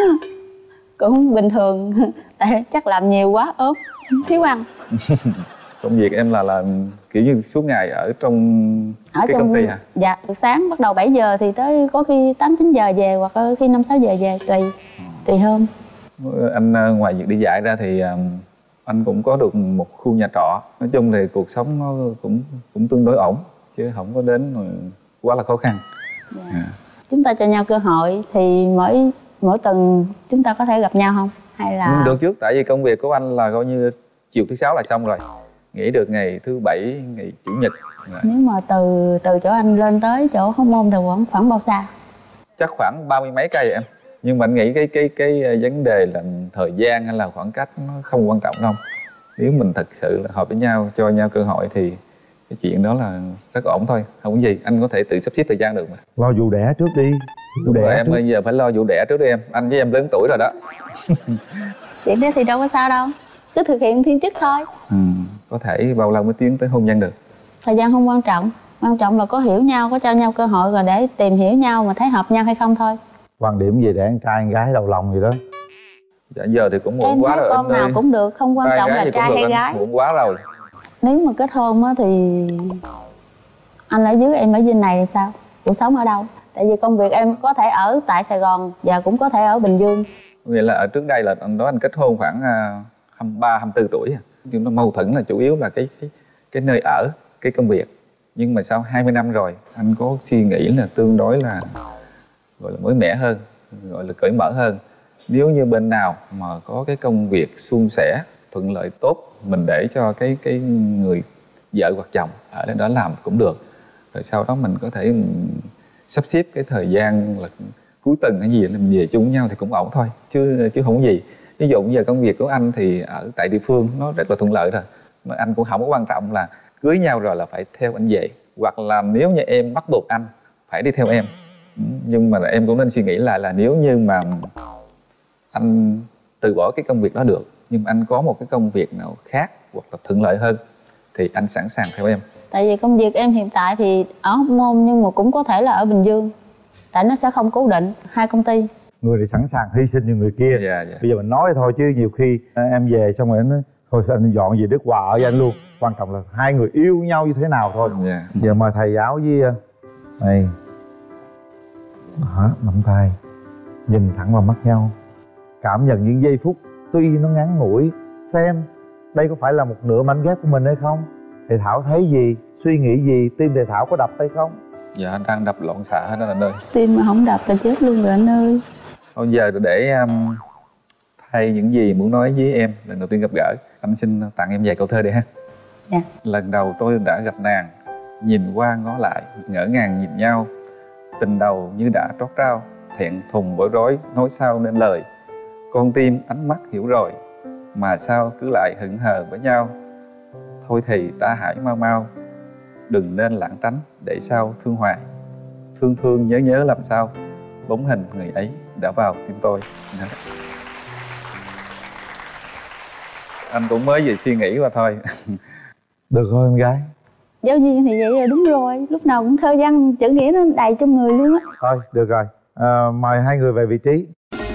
Cũng bình thường, tại chắc làm nhiều quá ốm, thiếu ăn. Công việc em là làm kiểu như suốt ngày ở trong Ở cái trong công ty hả? Dạ, từ sáng bắt đầu bảy giờ thì tới có khi tám chín giờ về, hoặc là khi năm sáu giờ về, tùy tùy hôm. Anh ngoài việc đi dạy ra thì anh cũng có được một khu nhà trọ. Nói chung thì cuộc sống nó cũng cũng tương đối ổn, chứ không có đến quá là khó khăn. Dạ. À. Chúng ta cho nhau cơ hội thì mỗi mỗi tuần chúng ta có thể gặp nhau không? Hay là được trước, tại vì công việc của anh là coi như chiều thứ sáu là xong rồi, nghỉ được ngày thứ bảy, ngày chủ nhật. Rồi. Nếu mà từ từ chỗ anh lên tới chỗ Hóc Môn thì khoảng khoảng bao xa? Chắc khoảng ba mươi mấy cây em. Nhưng mà anh nghĩ cái cái cái vấn đề là thời gian hay là khoảng cách nó không quan trọng đâu. Nếu mình thật sự là hợp với nhau, cho nhau cơ hội thì cái chuyện đó là rất ổn thôi, không có gì. Anh có thể tự sắp xếp thời gian được mà. Lo vụ đẻ trước đi. Vụ đẻ em bây giờ phải lo vụ đẻ trước đi em. Anh với em lớn tuổi rồi đó. Chuyện đó thì đâu có sao đâu, cứ thực hiện thiên chức thôi. Ừ, có thể bao lâu mới tiến tới hôn nhân được. Thời gian không quan trọng, quan trọng là có hiểu nhau, có cho nhau cơ hội rồi để tìm hiểu nhau mà thấy hợp nhau hay không thôi. Quan điểm về để con trai con gái đầu lòng gì đó. Dạ giờ thì cũng muộn em quá thấy rồi con nào ơi. cũng được, không quan trai trọng là trai hay anh, gái. muộn quá rồi. Nếu mà kết hôn á thì anh ở dưới em ở trên này thì sao? Cuộc sống ở đâu? Tại vì công việc em có thể ở tại Sài Gòn và cũng có thể ở Bình Dương. Vậy là ở trước đây là anh đó anh kết hôn khoảng hai mươi ba, hai mươi tư tuổi à. Nhưng nó mâu thuẫn là chủ yếu là cái cái cái nơi ở, cái công việc. Nhưng mà sau hai mươi năm rồi anh có suy nghĩ là tương đối là gọi là mới mẻ hơn, gọi là cởi mở hơn. Nếu như bên nào mà có cái công việc suôn sẻ, thuận lợi tốt, mình để cho cái cái người vợ hoặc chồng ở đó làm cũng được. Rồi sau đó mình có thể sắp xếp cái thời gian là cuối tuần hay gì là mình về chung với nhau thì cũng ổn thôi, chứ chứ không có gì. Ví dụ giờ công việc của anh thì ở tại địa phương nó rất là thuận lợi rồi, mà anh cũng không có quan trọng là cưới nhau rồi là phải theo anh về, hoặc là nếu như em bắt buộc anh phải đi theo em. Nhưng mà em cũng nên suy nghĩ lại là nếu như mà anh từ bỏ cái công việc đó được, nhưng mà anh có một cái công việc nào khác hoặc là thuận lợi hơn thì anh sẵn sàng theo em. Tại vì công việc em hiện tại thì ở Hóc Môn nhưng mà cũng có thể là ở Bình Dương, tại nó sẽ không cố định hai công ty. Người thì sẵn sàng hy sinh như người kia. Dạ, dạ. Bây giờ mình nói thôi chứ nhiều khi em về xong rồi anh nói thôi anh dọn về Đức Hòa ở với anh luôn. Quan trọng là hai người yêu nhau như thế nào thôi. Dạ. Giờ mời thầy giáo với này đó, nắm tay, nhìn thẳng vào mắt nhau, cảm nhận những giây phút tuy nó ngắn ngủi, xem đây có phải là một nửa mảnh ghép của mình hay không. Thầy Thảo thấy gì, suy nghĩ gì, tim thầy Thảo có đập hay không? Dạ anh đang đập loạn xạ hết đó anh ơi. Tim mà không đập là chết luôn rồi anh ơi. Bây giờ để um, thay những gì muốn nói với em lần đầu tiên gặp gỡ, anh xin tặng em vài câu thơ đi ha. Dạ. Lần đầu tôi đã gặp nàng, nhìn qua ngó lại, ngỡ ngàng nhìn nhau. Tình đầu như đã trót trao, thẹn thùng bối rối, nói sao nên lời. Con tim ánh mắt hiểu rồi, mà sao cứ lại hững hờ với nhau. Thôi thì ta hãy mau mau, đừng nên lãng tránh, để sao thương hoài. Thương thương nhớ nhớ làm sao, bóng hình người ấy đã vào tim tôi. Anh cũng mới về suy nghĩ qua thôi. Được thôi em gái. Giáo viên thì vậy rồi, đúng rồi, lúc nào cũng thơ văn chữ nghĩa nó đầy trong người luôn á. Thôi được rồi, à, mời hai người về vị trí.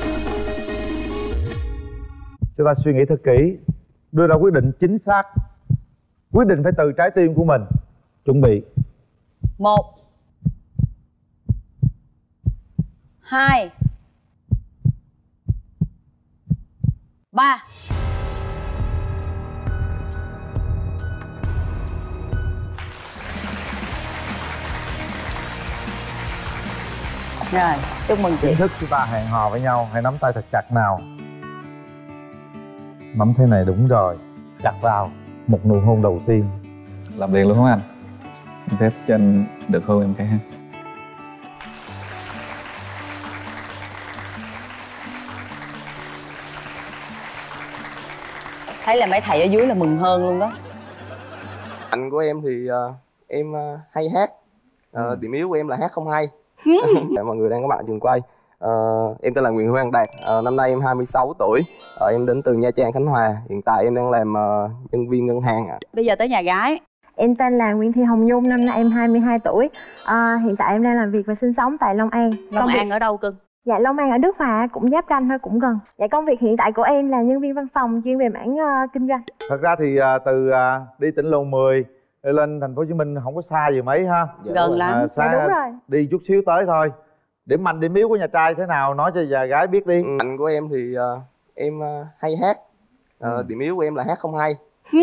Chúng ta suy nghĩ thật kỹ, đưa ra quyết định chính xác. Quyết định phải từ trái tim của mình. Chuẩn bị. Một, hai, ba. Rồi, chúc mừng chị. Chính thức chúng ta hẹn hò với nhau, hãy nắm tay thật chặt nào. Nắm thế này đúng rồi, chặt vào. Một nụ hôn đầu tiên. Làm việc luôn không anh? Xin phép cho anh được hôn em cái ha. Thấy là mấy thầy ở dưới là mừng hơn luôn đó. Anh của em thì uh, em uh, hay hát, uh, điểm yếu của em là hát không hay. Mọi người đang có bạn ở trường quay, Ờ, em tên là Nguyễn Hoàng Đạt, ờ, năm nay em hai mươi sáu tuổi, ờ, em đến từ Nha Trang, Khánh Hòa. Hiện tại em đang làm ờ, nhân viên ngân hàng ạ. Bây giờ tới nhà gái. Em tên là Nguyễn Thị Hồng Nhung, năm nay em hai mươi hai tuổi. À, hiện tại em đang làm việc và sinh sống tại Long An. Long Công An việc... ở đâu cưng? Dạ Long An ở Đức Hòa, cũng giáp ranh thôi, cũng gần. Dạ công việc hiện tại của em là nhân viên văn phòng chuyên về mảng uh, kinh doanh. Thật ra thì uh, từ uh, đi tỉnh Lộ mười lên thành phố Hồ Chí Minh không có xa gì mấy ha. Dạ, gần lắm. À, xa, dạ đúng rồi. Đi chút xíu tới thôi. Điểm mạnh điểm yếu của nhà trai thế nào, nói cho nhà gái biết đi. Mạnh của em thì uh, em uh, hay hát. Uh, ừ. Điểm yếu của em là hát không hay.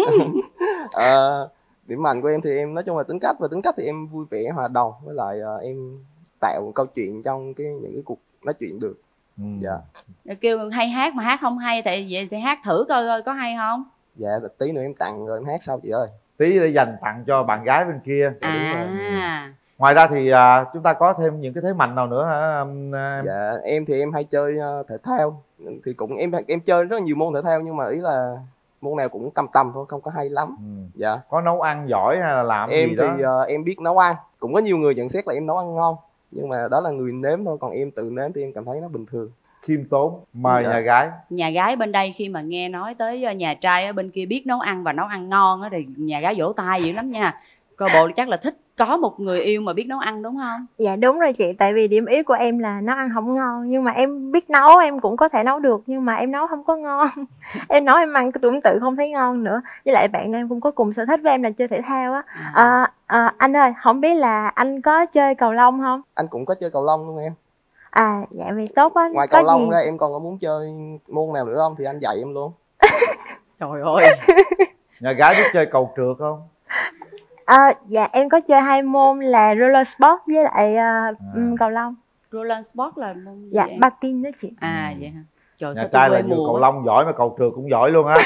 uh, điểm mạnh của em thì em nói chung là tính cách, và tính cách thì em vui vẻ, hòa đồng, với lại uh, em tạo một câu chuyện trong cái những cái cuộc nói chuyện được. Ừ. Dạ. Kêu hay hát mà hát không hay, tại vậy thì hát thử coi coi có hay không. Dạ tí nữa em tặng rồi em hát sau chị ơi. Tí để dành tặng cho bạn gái bên kia. À. Ngoài ra thì uh, chúng ta có thêm những cái thế mạnh nào nữa hả? Um, uh... Dạ em thì em hay chơi uh, thể thao, thì cũng em em chơi rất là nhiều môn thể thao, nhưng mà ý là môn nào cũng tầm tầm thôi, không có hay lắm. Ừ. Dạ. Có nấu ăn giỏi hay là làm em gì thì đó? Uh, em biết nấu ăn, cũng có nhiều người nhận xét là em nấu ăn ngon, nhưng mà đó là người nếm thôi, còn em tự nếm thì em cảm thấy nó bình thường. Khiêm tốn. Mời Dạ. nhà gái. Nhà gái bên đây khi mà nghe nói tới nhà trai ở bên kia biết nấu ăn và nấu ăn ngon á, thì nhà gái vỗ tay dữ lắm nha. Coi bộ chắc là thích có một người yêu mà biết nấu ăn đúng không? Dạ đúng rồi chị, tại vì điểm yếu của em là nấu ăn không ngon. Nhưng mà em biết nấu, em cũng có thể nấu được, nhưng mà em nấu không có ngon. Em nấu em ăn cái tưởng tự không thấy ngon nữa. Với lại bạn em cũng có cùng sở thích với em là chơi thể thao á. à. à, à, Anh ơi, không biết là anh có chơi cầu lông không? Anh cũng có chơi cầu lông luôn em. À dạ vì tốt á. Ngoài cầu lông gì... ra em còn có muốn chơi môn nào nữa không thì anh dạy em luôn. Trời ơi. Nhà gái biết chơi cầu trượt không? À, dạ em có chơi hai môn là roller sport với lại uh, à. cầu lông. Roller sport là môn gì? Dạ patin đó chị. À vậy hả? Trời, nhà trai là vừa cầu lông giỏi mà cầu trượt cũng giỏi luôn á.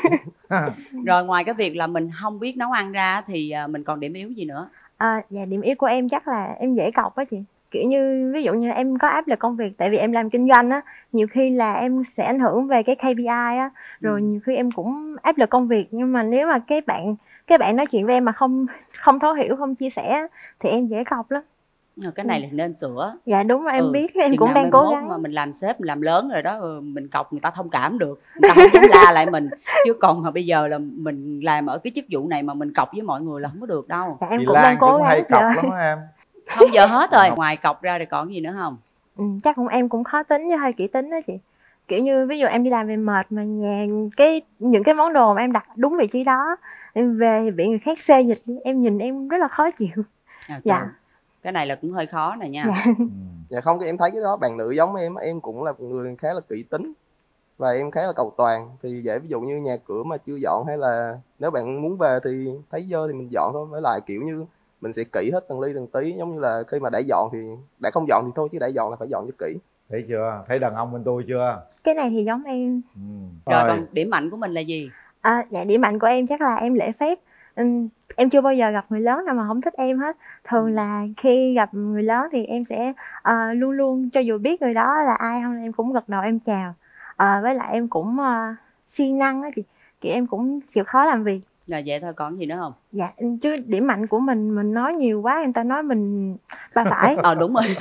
Rồi ngoài cái việc là mình không biết nấu ăn ra thì mình còn điểm yếu gì nữa? À, dạ điểm yếu của em chắc là em dễ cọc á chị. Kiểu như ví dụ như em có áp lực công việc, tại vì em làm kinh doanh á, nhiều khi là em sẽ ảnh hưởng về cái K P I á, rồi ừ. nhiều khi em cũng áp lực công việc, nhưng mà nếu mà cái bạn cái bạn nói chuyện với em mà không không thấu hiểu, không chia sẻ thì em dễ cọc lắm. Cái này là nên sửa. Dạ đúng rồi, em ừ. biết, em Chừng cũng đang cố gắng. Mà mình làm sếp, mình làm lớn rồi đó, mình cọc người ta thông cảm được, người ta không dám la lại mình. Chứ còn mà bây giờ là mình làm ở cái chức vụ này mà mình cọc với mọi người là không có được đâu. Dạ, em chị cũng Lan đang cố gắng hay cọc lắm đó em. Không, giờ hết rồi. Ngoài cọc ra thì còn gì nữa không? Ừ, chắc cũng em cũng khó tính với hơi kỹ tính đó chị. Kiểu như ví dụ em đi làm về mệt mà nhà cái những cái món đồ mà em đặt đúng vị trí đó, em về thì bị người khác xê dịch, em nhìn em rất là khó chịu. À, dạ. Cái này là cũng hơi khó này nha. Dạ. Dạ không, em thấy cái đó bạn nữ giống em, em cũng là một người khá là kỹ tính và em khá là cầu toàn. Thì dễ ví dụ như nhà cửa mà chưa dọn, hay là nếu bạn muốn về thì thấy dơ thì mình dọn thôi. Với lại kiểu như mình sẽ kỹ hết từng ly từng tí, giống như là khi mà đã dọn thì đã không dọn thì thôi, chứ đã dọn là phải dọn cho kỹ. Thấy chưa? Thấy đàn ông bên tôi chưa? Cái này thì giống em. Ừ. Rồi, rồi còn điểm mạnh của mình là gì? À, dạ điểm mạnh của em chắc là em lễ phép. Um, em chưa bao giờ gặp người lớn nào mà không thích em hết. Thường là khi gặp người lớn thì em sẽ uh, luôn luôn, cho dù biết người đó là ai không, em cũng gật đầu em chào. uh, Với lại em cũng uh, siêng năng á chị, kiểu em cũng chịu khó làm việc. Là vậy thôi, còn gì nữa không? Dạ, chứ điểm mạnh của mình mình nói nhiều quá người ta nói mình ba phải. Ờ đúng rồi.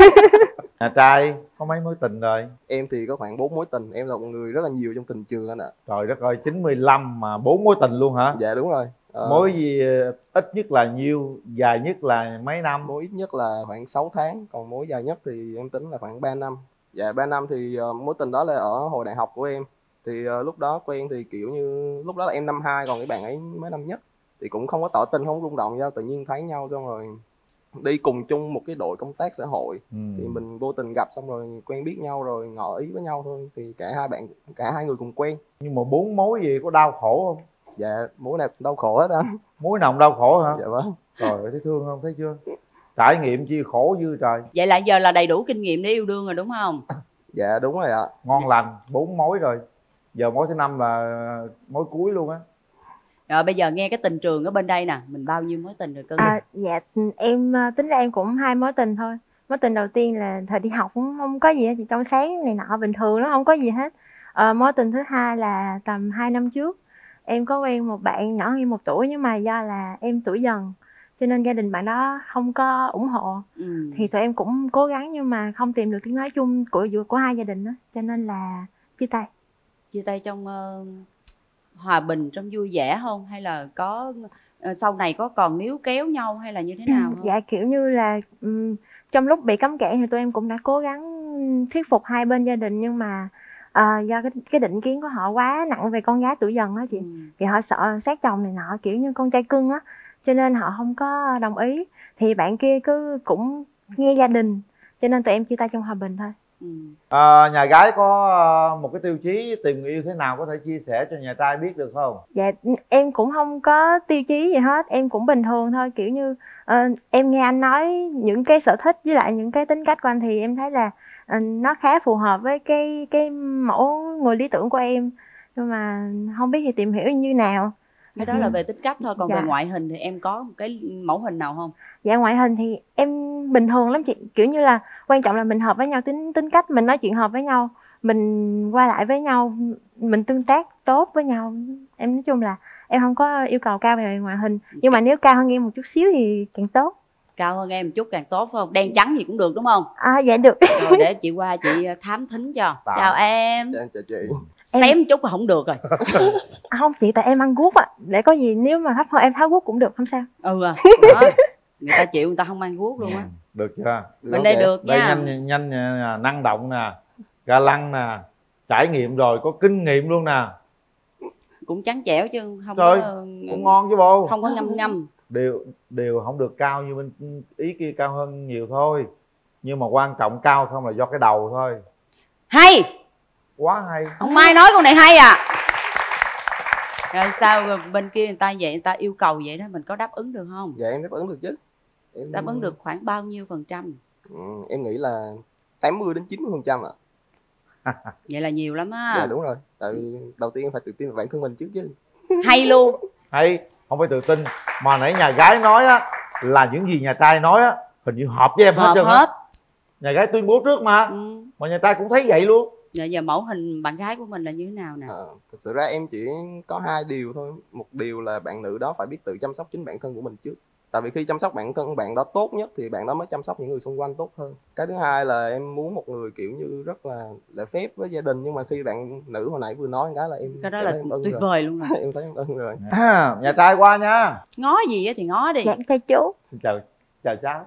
Nhà trai có mấy mối tình rồi? Em thì có khoảng bốn mối tình. Em là một người rất là nhiều trong tình trường anh ạ. Trời đất ơi, chín mươi lăm mà bốn mối tình luôn hả? Dạ đúng rồi. Ờ... Mối gì ít nhất là nhiêu, dài nhất là mấy năm? Mối ít nhất là khoảng sáu tháng, còn mối dài nhất thì em tính là khoảng ba năm. Dạ ba năm thì uh, mối tình đó là ở hồi đại học của em. Thì uh, lúc đó quen thì kiểu như lúc đó là em năm hai, còn cái bạn ấy mới năm nhất. Thì cũng không có tỏ tình, không rung động nhau, tự nhiên thấy nhau xong rồi đi cùng chung một cái đội công tác xã hội. Ừ. Thì mình vô tình gặp xong rồi quen biết nhau rồi ngỏ ý với nhau thôi. Thì cả hai bạn, cả hai người cùng quen. Nhưng mà bốn mối gì có đau khổ không? Dạ mối nào cũng đau khổ hết anh. Mối nào cũng đau khổ hả? Dạ vâng. Trời, thấy thương không, thấy chưa? Trải nghiệm chi khổ dữ trời. Vậy là giờ là đầy đủ kinh nghiệm để yêu đương rồi đúng không? Dạ đúng rồi ạ. Ngon lành, bốn mối rồi. Giờ mối thứ năm là mối cuối luôn á. Rồi bây giờ nghe cái tình trường ở bên đây nè, mình bao nhiêu mối tình rồi cưng? À, dạ em tính ra em cũng hai mối tình thôi. Mối tình đầu tiên là thời đi học cũng không có gì hết, chỉ trong sáng này nọ bình thường, nó không có gì hết. À, mối tình thứ hai là tầm hai năm trước. Em có quen một bạn nhỏ hơn em một tuổi, nhưng mà do là em tuổi dần cho nên gia đình bạn đó không có ủng hộ. Ừ. Thì tụi em cũng cố gắng nhưng mà không tìm được tiếng nói chung của của hai gia đình đó, cho nên là chia tay. Chia tay trong uh, hòa bình, trong vui vẻ không, hay là có uh, sau này có còn níu kéo nhau hay là như thế nào không? Dạ kiểu như là um, trong lúc bị cấm cản thì tụi em cũng đã cố gắng thuyết phục hai bên gia đình, nhưng mà uh, do cái, cái định kiến của họ quá nặng về con gái tuổi dần á chị. Ừ. Thì họ sợ sát chồng này nọ, kiểu như con trai cưng á, cho nên họ không có đồng ý. Thì bạn kia cứ cũng nghe gia đình, cho nên tụi em chia tay trong hòa bình thôi. Ừ. À, nhà gái có một cái tiêu chí tìm người yêu thế nào có thể chia sẻ cho nhà trai biết được không? Dạ em cũng không có tiêu chí gì hết, em cũng bình thường thôi, kiểu như uh, em nghe anh nói những cái sở thích với lại những cái tính cách của anh thì em thấy là uh, nó khá phù hợp với cái cái mẫu người lý tưởng của em, nhưng mà không biết thì tìm hiểu như nào. Cái đó là về tính cách thôi, còn dạ. về ngoại hình thì em có một cái mẫu hình nào không? Dạ ngoại hình thì em bình thường lắm chị, kiểu như là quan trọng là mình hợp với nhau, tính tính cách mình nói chuyện hợp với nhau, mình qua lại với nhau, mình tương tác tốt với nhau. Em nói chung là em không có yêu cầu cao về ngoại hình, nhưng mà nếu cao hơn em một chút xíu thì càng tốt. Cao hơn em một chút càng tốt phải không? Đen trắng gì cũng được đúng không? À dạ được. Rồi để chị qua chị thám thính cho. Chào, chào em. Chào, chào chị. Xém em... chút là không được rồi. À, không chị, tại em ăn guốc ạ. À. Để có gì nếu mà thấp hơn em tháo guốc cũng được, không sao. Ừ à. Đó. Người ta chịu, người ta không ăn guốc luôn á. Được chưa? Bên đây được đây nha. Nhanh nhanh nè, năng động nè, ga lăng nè, trải nghiệm rồi, có kinh nghiệm luôn nè. Cũng trắng trẻo chứ không Trời, có cũng ngon chứ bộ. Không có ngâm ngâm. Đều đều không được cao như bên ý kia, cao hơn nhiều thôi. Nhưng mà quan trọng cao không là do cái đầu thôi. Hay. Quá hay. Ông Mai nói con này hay à. Rồi sao rồi bên kia người ta vậy, người ta yêu cầu vậy đó, mình có đáp ứng được không? Dạ em đáp ứng được chứ. Em... Đáp ứng được khoảng bao nhiêu phần trăm? Ừ, em nghĩ là tám mươi đến chín mươi phần trăm ạ. Vậy là nhiều lắm á. Dạ đúng rồi. Tại vì đầu tiên em phải tự tin vào bản thân mình trước chứ. Hay luôn. Hay, không phải tự tin. Mà nãy nhà gái nói á là những gì nhà trai nói á hình như hợp với em hợp hết trơn hết á. Nhà gái tuyên bố trước mà. Ừ. Mà nhà trai cũng thấy vậy luôn. Giờ, giờ mẫu hình bạn gái của mình là như thế nào nè? À, thật sự ra em chỉ có hai điều thôi. Một điều là bạn nữ đó phải biết tự chăm sóc chính bản thân của mình trước. Tại vì khi chăm sóc bản thân bạn đó tốt nhất thì bạn đó mới chăm sóc những người xung quanh tốt hơn. Cái thứ hai là em muốn một người kiểu như rất là lễ phép với gia đình, nhưng mà khi bạn nữ hồi nãy vừa nói cái là em cái đó là tuyệt rồi. vời luôn rồi. Em thấy em ưng rồi. À, nhà trai qua nha. Ngó gì á thì ngó đi. Dạ chào chú. Chào chào cháu.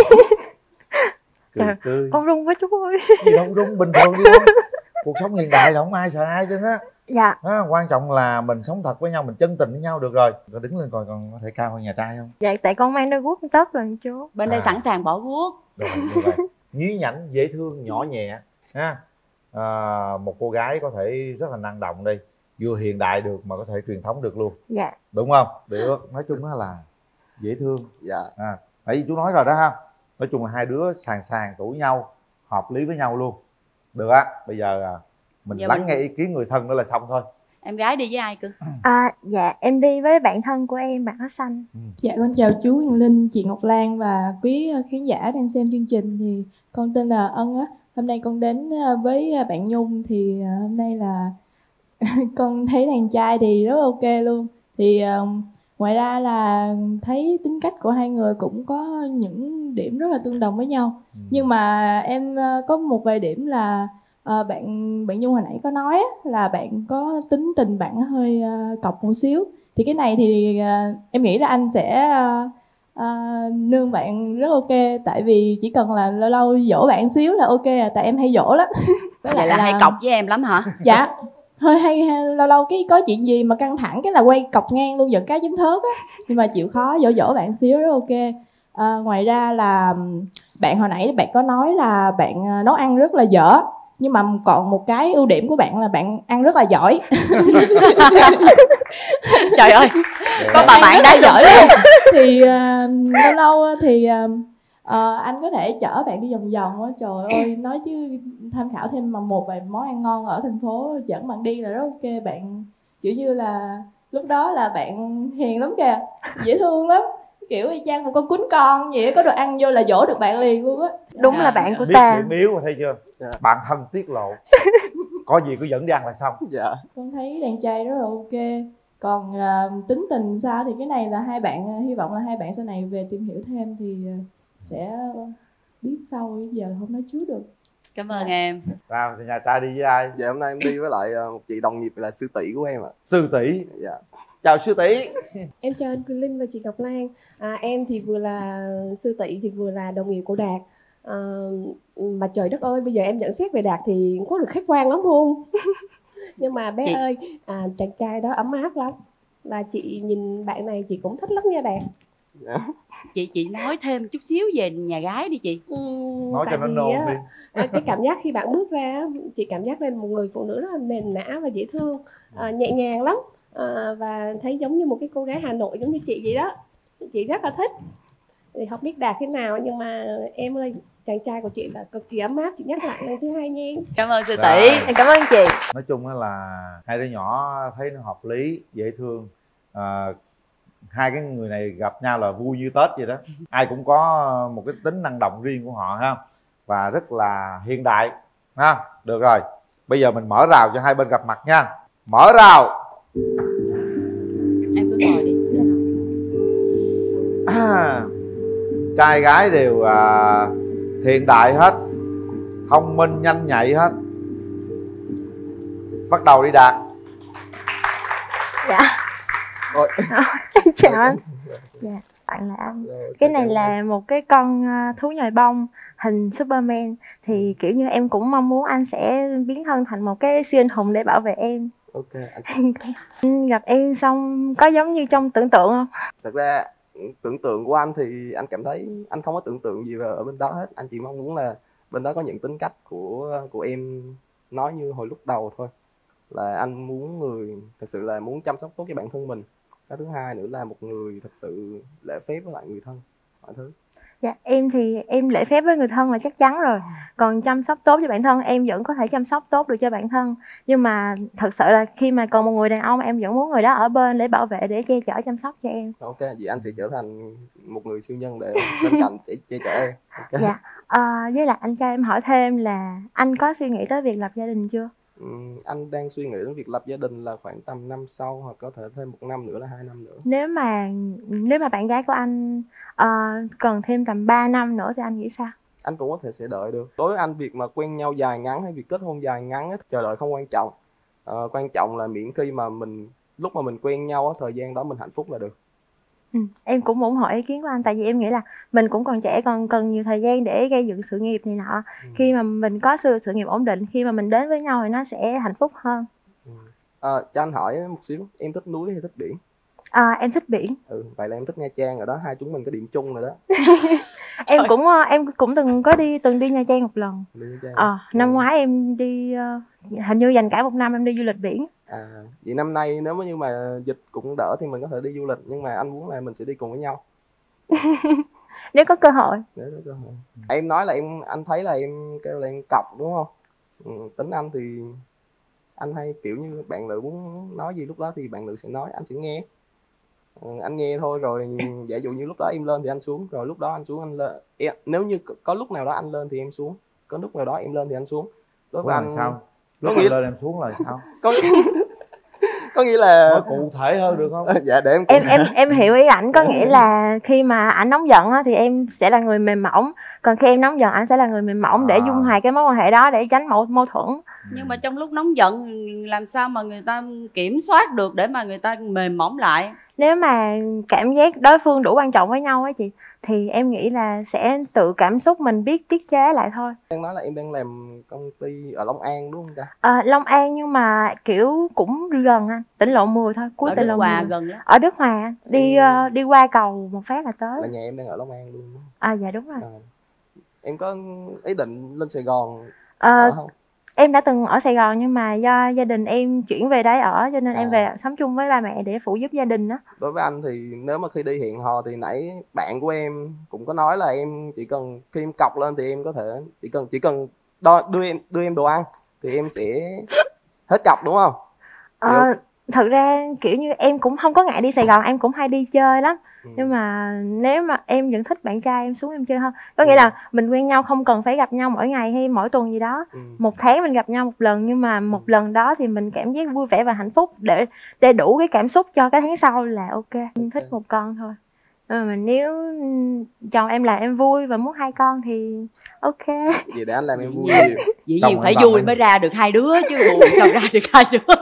Trời, cười. Con run quá chú ơi. Gì đâu run, bình thường đi con. Cuộc sống hiện đại là không ai sợ ai chứ á. Dạ. À, quan trọng là mình sống thật với nhau, mình chân tình với nhau được rồi. Rồi đứng lên coi còn có thể cao hơn nhà trai không? Dạ tại con mang đôi guốc tất rồi chú. Bên đây à. Sẵn sàng bỏ guốc. Rồi, rồi. Nhí nhảnh, dễ thương, nhỏ nhẹ ha. À, một cô gái có thể rất là năng động đi, vừa hiện đại được mà có thể truyền thống được luôn. Dạ. Đúng không? Được, nói chung là dễ thương. Dạ. À, tại vì chú nói rồi đó ha. Nói chung là hai đứa sàng sàng tuổi nhau, hợp lý với nhau luôn. Được á, bây giờ mình giờ lắng mình... nghe ý kiến người thân nữa là xong thôi. Em gái đi với ai cưng? À, dạ em đi với bạn thân của em, bạn áo xanh. Ừ. Dạ con chào chú Huyền Linh, chị Ngọc Lan và quý khán giả đang xem chương trình. Thì con tên là Ân á. Hôm nay con đến với bạn Nhung thì hôm nay là con thấy đàn trai thì rất ok luôn. Thì ngoài ra là thấy tính cách của hai người cũng có những điểm rất là tương đồng với nhau. Ừ. Nhưng mà em có một vài điểm là à, bạn bạn Nhung hồi nãy có nói á, là bạn có tính tình bạn hơi uh, cọc một xíu. Thì cái này thì uh, em nghĩ là anh sẽ uh, uh, nương bạn rất ok. Tại vì chỉ cần là lâu lâu dỗ bạn xíu là ok à. Tại em hay dỗ lắm. Vậy là, là hay cọc với em lắm hả? Dạ. Hơi hay, hay lâu lâu cái có chuyện gì mà căng thẳng cái là quay cọc ngang luôn, giận cá chém thớt á. Nhưng mà chịu khó dỗ dỗ bạn xíu rất ok. À, ngoài ra là bạn hồi nãy bạn có nói là bạn nấu ăn rất là dở. Nhưng mà còn một cái ưu điểm của bạn là bạn ăn rất là giỏi. Trời ơi, có bà bạn đã giỏi luôn. Thì uh, lâu lâu thì uh, uh, anh có thể chở bạn đi vòng vòng á. Trời ơi, nói chứ tham khảo thêm mà một vài món ăn ngon ở thành phố dẫn bạn đi là rất ok. Bạn kiểu như là lúc đó là bạn hiền lắm kìa, dễ thương lắm. Kiểu y chang một con cún con vậy, có đồ ăn vô là dỗ được bạn liền luôn á. Đúng à, là bạn của biết ta. điểm yếu rồi thấy chưa? Dạ. Bạn thân tiết lộ. Có gì cứ dẫn đi ăn là xong. Dạ. Con thấy đàn trai rất là ok. Còn à, tính tình sao thì cái này là hai bạn à, hy vọng là hai bạn sau này về tìm hiểu thêm thì à, sẽ biết sau, giờ không nói trước được. Cảm ơn em. Vào thì nhà trai đi với ai? Dạ hôm nay em đi với lại một chị đồng nghiệp là sư tỷ của em ạ. Sư tỷ. Dạ. Chào sư tỷ. Em chào anh Quỳnh Linh và chị Ngọc Lan. À, em thì vừa là sư tỷ thì vừa là đồng nghiệp của Đạt. À, mà trời đất ơi, bây giờ em nhận xét về Đạt thì có được khách quan lắm không? Nhưng mà bé chị... ơi, à, chàng trai đó ấm áp lắm. Và chị nhìn bạn này chị cũng thích lắm nha Đạt. Dạ. Chị chị nói thêm chút xíu về nhà gái đi chị. Ừ, nói cho nó nôn đi. À, cái cảm giác khi bạn bước ra, chị cảm giác lên một người phụ nữ rất là nền nã và dễ thương, à, nhẹ nhàng lắm. À, và thấy giống như một cái cô gái Hà Nội giống như chị vậy đó. Chị rất là thích. Thì không biết Đạt thế nào nhưng mà em ơi, chàng trai của chị là cực kỳ ấm áp, chị nhắc lại lần thứ hai nha em. Cảm ơn sư tỷ. Em cảm ơn chị. Nói chung là hai đứa nhỏ thấy nó hợp lý, dễ thương. À, hai cái người này gặp nhau là vui như Tết vậy đó. Ai cũng có một cái tính năng động riêng của họ ha, và rất là hiện đại ha. Được rồi, bây giờ mình mở rào cho hai bên gặp mặt nha. Mở rào. Em cứ ngồi đi. À, trai gái đều à, hiện đại hết, thông minh nhanh nhạy hết. Bắt đầu đi Đạt. Dạ. Ôi. Em chào anh. Dạ, bạn là anh. Cái này là một cái con thú nhồi bông hình Superman. Thì kiểu như em cũng mong muốn anh sẽ biến thân thành một cái siêu anh hùng để bảo vệ em. Ok anh. Anh gặp em xong có giống như trong tưởng tượng không? Thật ra tưởng tượng của anh thì anh cảm thấy anh không có tưởng tượng gì ở bên đó hết. Anh chỉ mong muốn là bên đó có những tính cách của của em nói như hồi lúc đầu thôi. Là anh muốn người thật sự là muốn chăm sóc tốt cho bản thân mình. Cái thứ hai nữa là một người thật sự lễ phép với lại người thân, mọi thứ. Dạ, em thì em lễ phép với người thân là chắc chắn rồi. Còn chăm sóc tốt cho bản thân em vẫn có thể chăm sóc tốt được cho bản thân. Nhưng mà thật sự là khi mà còn một người đàn ông em vẫn muốn người đó ở bên để bảo vệ, để che chở chăm sóc cho em. Ok, vậy anh sẽ trở thành một người siêu nhân để bên cạnh để che chở em. Okay. Dạ, à, với lại anh cho em hỏi thêm là anh có suy nghĩ tới việc lập gia đình chưa? Ừ, anh đang suy nghĩ đến việc lập gia đình là khoảng tầm năm sau, hoặc có thể thêm một năm nữa là hai năm nữa. Nếu mà nếu mà bạn gái của anh uh, cần thêm tầm ba năm nữa thì anh nghĩ sao? Anh cũng có thể sẽ đợi được. Đối với anh, việc mà quen nhau dài ngắn hay việc kết hôn dài ngắn ấy, chờ đợi không quan trọng. Uh, quan trọng là miễn khi mà mình lúc mà mình quen nhau á, thời gian đó mình hạnh phúc là được. Ừ, em cũng ủng hộ ý kiến của anh, tại vì em nghĩ là mình cũng còn trẻ, còn cần nhiều thời gian để gây dựng sự nghiệp này nọ. Ừ. Khi mà mình có sự sự nghiệp ổn định, khi mà mình đến với nhau thì nó sẽ hạnh phúc hơn. Ừ. À, cho anh hỏi một xíu, em thích núi hay thích biển? À, em thích biển. Ừ, vậy là em thích Nha Trang rồi đó, hai chúng mình có điểm chung rồi đó. Em cũng em cũng từng có đi từng đi Nha Trang một lần. Đi Nha Trang. À, năm ừ. ngoái em đi hình như dành cả một năm em đi du lịch biển. À, vậy năm nay nếu như mà dịch cũng đỡ thì mình có thể đi du lịch, nhưng mà anh muốn là mình sẽ đi cùng với nhau. Nếu có cơ hội. Nếu có cơ hội. Em nói là em anh thấy là em kêu là em cọc đúng không? Ừ, tính anh thì anh hay kiểu như bạn nữ muốn nói gì lúc đó thì bạn nữ sẽ nói, anh sẽ nghe. Ừ, anh nghe thôi, rồi giả dụ như lúc đó em lên thì anh xuống, rồi lúc đó anh xuống anh lên. Em, nếu như có lúc nào đó anh lên thì em xuống, có lúc nào đó em lên thì anh xuống. Đối với anh sao? Lúc anh lên em xuống là sao? Có có nghĩa là nói cụ thể hơn được không? Dạ để em em em em hiểu ý ảnh, có nghĩa là khi mà ảnh nóng giận á, thì em sẽ là người mềm mỏng, còn khi em nóng giận ảnh sẽ là người mềm mỏng, để dung hòa cái mối quan hệ đó để tránh mâu mâu thuẫn. Nhưng mà trong lúc nóng giận làm sao mà người ta kiểm soát được để mà người ta mềm mỏng lại? Nếu mà cảm giác đối phương đủ quan trọng với nhau á chị, thì em nghĩ là sẽ tự cảm xúc mình biết tiết chế lại thôi. Đang nói là em đang làm công ty ở Long An đúng không ta? À, Long An nhưng mà kiểu cũng gần anh, tỉnh lộ mười thôi, cuối tỉnh lộ mười. Gần đó. Ở Đức Hòa, đi ừ. uh, đi qua cầu một phát là tới. Là nhà em đang ở Long An luôn. À dạ đúng rồi. À, em có ý định lên Sài Gòn à, ở không? Em đã từng ở Sài Gòn nhưng mà do gia đình em chuyển về đấy ở, cho nên à. em về sống chung với ba mẹ để phụ giúp gia đình đó. Đối với anh thì nếu mà khi đi hẹn hò thì nãy bạn của em cũng có nói là em chỉ cần khi em cọc lên thì em có thể chỉ cần chỉ cần đo, đưa em đưa em đồ ăn thì em sẽ hết cọc đúng không? À, thật ra kiểu như em cũng không có ngại đi Sài Gòn, em cũng hay đi chơi lắm. Ừ. Nhưng mà nếu mà em vẫn thích bạn trai em xuống em chơi hơn. Có nghĩa là mình quen nhau không cần phải gặp nhau mỗi ngày hay mỗi tuần gì đó. Ừ. Một tháng mình gặp nhau một lần, nhưng mà một lần đó thì mình cảm giác vui vẻ và hạnh phúc để để đủ cái cảm xúc cho cái tháng sau là ok. Em thích một con thôi. Ờ, mà nếu chồng em làm em vui và muốn hai con thì ok. Vậy để anh làm em vui nhiều. nhiều. Dĩ Chồng nhiên em phải làm vui em- mới ra được hai đứa chứ buồn sao ra được hai đứa.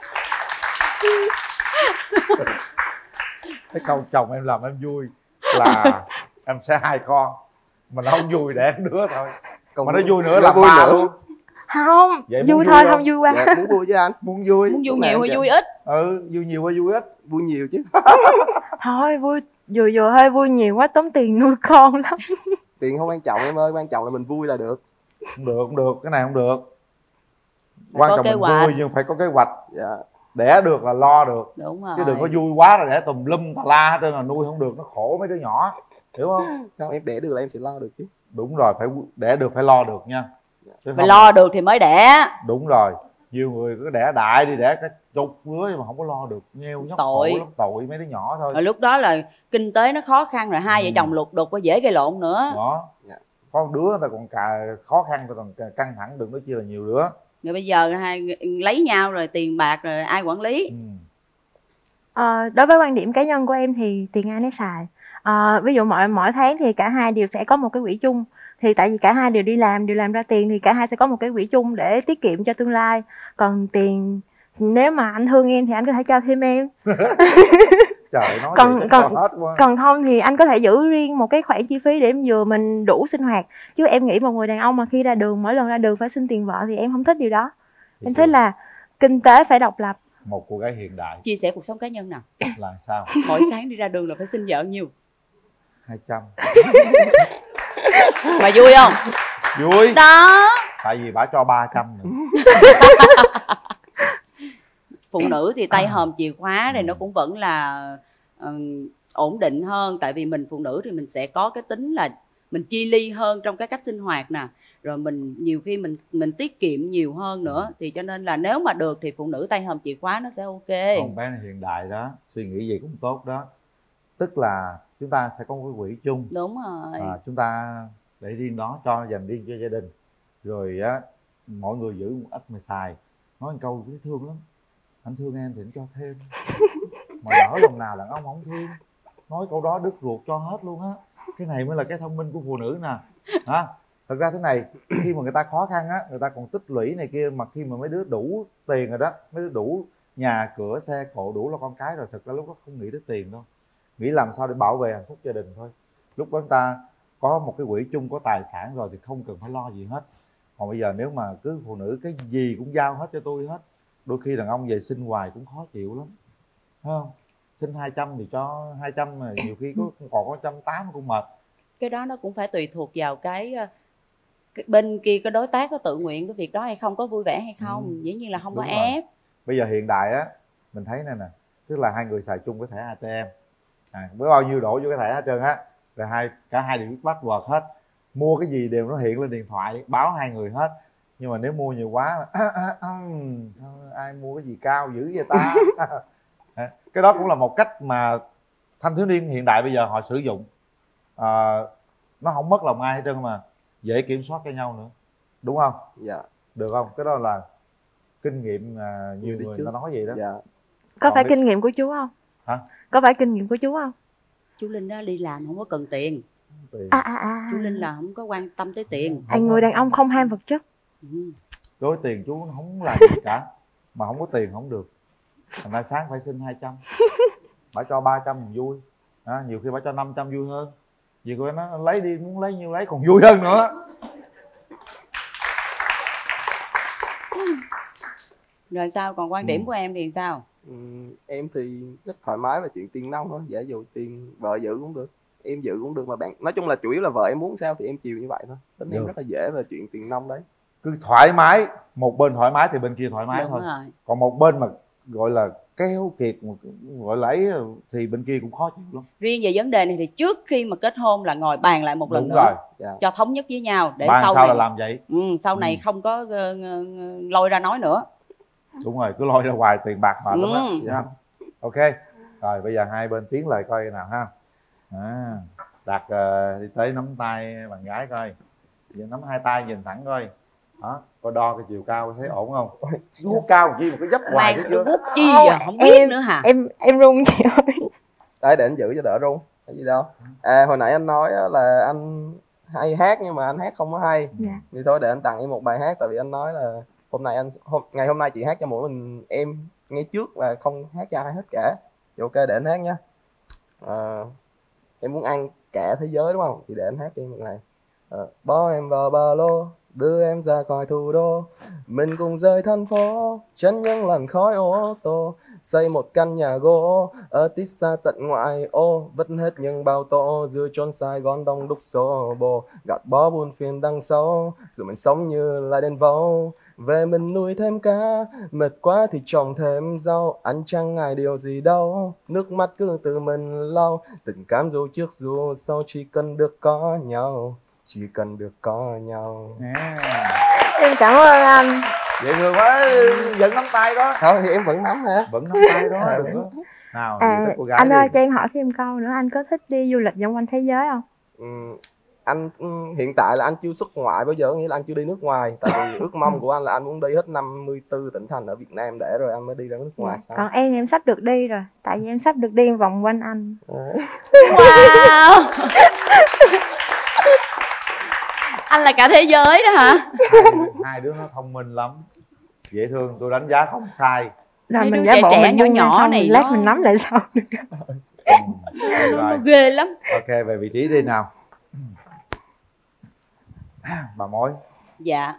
Cái câu chồng em làm em vui là em sẽ hai con, mà nó không vui để đứa thôi. Còn mà nó vui- vui nữa nó là vui ba nữa. luôn. Không, Vậy vui muốn thôi không? không vui quá. Dạ, muốn vui chứ anh. Muốn vui. Muốn vui Lúc nào nhiều em hay chả- vui ít? Ừ, vui nhiều hay vui ít? Vui nhiều chứ. Thôi vui vừa vừa hơi vui nhiều quá tốn tiền nuôi con lắm. Tiền không quan trọng em ơi, quan trọng là mình vui là được. Không được, không được, cái này không được. Phải Quan có trọng kế mình hoạch. vui nhưng phải có kế hoạch. Dạ. Đẻ được là lo được. Đúng rồi. Chứ đừng có vui quá là đẻ tùm lum tà la hết trơn là nuôi không được, nó khổ mấy đứa nhỏ. Hiểu không? Không, em đẻ được là em sẽ lo được chứ. Đúng rồi, phải đẻ được phải lo được nha. Chứ Phải không- lo được thì mới đẻ. Đúng rồi. Nhiều người cứ đẻ đại đi, đẻ cái chục đứa mà không có lo được, nghèo nhóc Tội. khổ lắm, tội mấy đứa nhỏ thôi. Rồi lúc đó là kinh tế nó khó khăn rồi, hai vợ chồng lục đục có dễ gây lộn nữa. Đó. Có đứa người ta còn cà, khó khăn, ta còn cà- căng thẳng, đừng nói chi là nhiều đứa. Rồi bây giờ hai lấy nhau rồi tiền bạc rồi ai quản lý? Ờ, đối với quan điểm cá nhân của em thì tiền ai nấy xài. Ờ, ví dụ mỗi mỗi tháng thì cả hai đều sẽ có một cái quỹ chung. Thì tại vì cả hai đều đi làm, đều làm ra tiền thì cả hai sẽ có một cái quỹ chung để tiết kiệm cho tương lai. Còn tiền nếu mà anh thương em thì anh có thể cho thêm em. Trời, nói còn vậy chắc còn cho hết quá. còn không thì anh có thể giữ riêng một cái khoản chi phí để em vừa mình đủ sinh hoạt. Chứ em nghĩ một người đàn ông mà khi ra đường mỗi lần ra đường phải xin tiền vợ thì em không thích điều đó. Em thích là kinh tế phải độc lập. Một cô gái hiện đại Chia sẻ cuộc sống cá nhân nào. là sao? Mỗi sáng đi ra đường là phải xin vợ nhiêu? Hai trăm. Mà vui không? Vui. Đó. Tại vì bà cho ba trăm nữa. Phụ nữ thì tay hòm chìa khóa thì nó cũng vẫn là uh, ổn định hơn. Tại vì mình phụ nữ thì mình sẽ có cái tính là mình chi ly hơn trong cái cách sinh hoạt nè, rồi mình nhiều khi mình mình tiết kiệm nhiều hơn nữa. Thì cho nên là nếu mà được thì phụ nữ tay hòm chìa khóa nó sẽ ok. Con bé này hiện đại đó, suy nghĩ gì cũng tốt đó. Tức là chúng ta sẽ có một cái quỹ chung. Đúng rồi. À, chúng ta để riêng đó, cho dành riêng cho gia đình. Rồi á, mỗi người giữ một ít mà xài. Nói một câu dễ thương lắm: anh thương em thì anh cho thêm. Mà lỡ lần nào đàn ông không thương, nói câu đó đứt ruột cho hết luôn á. Cái này mới là cái thông minh của phụ nữ nè. Hả? Thật ra thế này, khi mà người ta khó khăn á, người ta còn tích lũy này kia, mà khi mà mấy đứa đủ tiền rồi đó, mấy đứa đủ nhà cửa xe cộ, đủ lo con cái rồi, thật ra lúc đó không nghĩ tới tiền đâu, nghĩ làm sao để bảo vệ hạnh phúc gia đình thôi. Lúc đó người ta có một cái quỹ chung, có tài sản rồi thì không cần phải lo gì hết. Còn bây giờ nếu mà cứ phụ nữ cái gì cũng giao hết cho tôi hết, đôi khi đàn ông về xin hoài cũng khó chịu lắm, thấy không? Xin hai trăm thì cho hai trăm, mà nhiều khi có còn có một trăm tám mươi cũng mệt. Cái đó nó cũng phải tùy thuộc vào cái, cái bên kia cái đối tác có tự nguyện cái việc đó hay không, có vui vẻ hay không. Ừ. Dĩ nhiên là không. Đúng có rồi. Ép. Bây giờ hiện đại á, mình thấy này nè, tức là hai người xài chung cái thẻ a tê em, à, không biết bao nhiêu đổ vô cái thẻ hết trơn á, rồi hai cả hai đều biết password hết, mua cái gì đều nó hiện lên điện thoại báo hai người hết. Nhưng mà nếu mua nhiều quá là à, à, à, sao ai mua cái gì cao dữ vậy ta. Cái đó cũng là một cách mà thanh thiếu niên hiện đại bây giờ họ sử dụng, à, nó không mất lòng ai hết trơn mà dễ kiểm soát cho nhau nữa, đúng không? Dạ. Được không? Cái đó là kinh nghiệm, à, nhiều Đi người trước. ta nói vậy đó. Dạ. Có Còn phải biết... kinh nghiệm của chú không? Hả? Có phải kinh nghiệm của chú không? Chú Linh đó đi làm không có cần tiền. Tiền. À, à, à. Chú Linh là không có quan tâm tới tiền. Anh người đàn ông không ham vật chất. Ừ. Đối tiền chú nó không làm gì cả, mà không có tiền không được. Thành ra sáng phải xin hai trăm, bà cho ba trăm mình vui, à, nhiều khi bà cho năm trăm vui hơn. Vì cô nó lấy đi, muốn lấy nhiêu lấy còn vui hơn nữa. Rồi sao, còn quan điểm ừ. của em thì sao? Ừ, em thì rất thoải mái về chuyện tiền nong thôi, giả dụ tiền vợ giữ cũng được, em giữ cũng được, mà bạn nói chung là chủ yếu là vợ em muốn sao thì em chiều như vậy thôi. Tính em rất là dễ về chuyện tiền nong đấy. Cứ thoải mái, một bên thoải mái thì bên kia thoải mái. Đúng thôi rồi. Còn một bên mà gọi là kéo kiệt, gọi là ấy thì bên kia cũng khó chịu lắm. Riêng về vấn đề này thì trước khi mà kết hôn là ngồi bàn lại một lần Đúng nữa rồi. Dạ. Cho thống nhất với nhau để bàn sau sao này là làm vậy. Ừ, sau này ừ. không có uh, uh, lôi ra nói nữa. Đúng rồi, cứ lôi ra hoài tiền bạc mệt lắm á. Ừ. Dạ. Ok, rồi bây giờ hai bên tiến lời coi nào ha. À, Đạt uh, đi tới nắm tay bạn gái coi, giờ nắm hai tay nhìn thẳng coi, đó, coi đo cái chiều cao thấy ổn không? Vuốt cao chi mà cứ dấp hoài chứ chưa? Vuốt chi à, không biết em, nữa hả? Em em run chị ơi. Đấy, để anh giữ cho đỡ run, cái gì đâu. À, hồi nãy anh nói là anh hay hát nhưng mà anh hát không có hay. Dạ. Thì thôi để anh tặng em một bài hát, tại vì anh nói là hôm nay anh hôm, ngày hôm nay chị hát cho mỗi mình em nghe trước và không hát cho ai hết cả. Thì ok, để anh hát nhá. À, em muốn ăn cả thế giới đúng không? Thì để anh hát cho em một này. À, bỏ em vào ba lô, đưa em ra khỏi thủ đô, mình cùng rời thành phố, chân những làn khói ô tô, xây một căn nhà gỗ ở tít xa tận ngoại ô, vứt hết những bao tô dưới chốn Sài Gòn đông đúc xô bồ, gạt bỏ buồn phiền đằng sau, rồi mình sống như là đèn vâu. Về mình nuôi thêm cá, mệt quá thì trồng thêm rau, ăn chẳng ngại điều gì đâu, nước mắt cứ từ mình lau, tình cảm dù trước dù sau chỉ cần được có nhau, chỉ cần được có nhau. Em cảm ơn anh. Dễ thương quá, vẫn nắm tay đó. Thôi thì em vẫn nắm hả? Vẫn nắm tay đó, đừng có. Nào, À, cô gái anh đi. ơi cho em hỏi thêm câu nữa, anh có thích đi du lịch vòng quanh thế giới không? Ừ, anh ừ, hiện tại là anh chưa xuất ngoại bao giờ, nghĩa là anh chưa đi nước ngoài. Tại vì ước mong của anh là anh muốn đi hết năm mươi tư tỉnh thành ở Việt Nam để rồi anh mới đi ra nước ngoài. Dạ. Còn em em sắp được đi rồi, tại vì em sắp được đi vòng quanh anh. Wow. Anh là cả thế giới đó hả? Hai, hai đứa nó thông minh lắm, dễ thương, tôi đánh giá không sai. Rồi Mấy mình đứa giả trẻ bộ trẻ mình nhỏ nhung nhỏ xong, này mình lát nó- mình nắm lại sau. Ừ, Nó, nó rồi. ghê lắm. Ok, về vị trí đi nào. Bà mối, Dạ.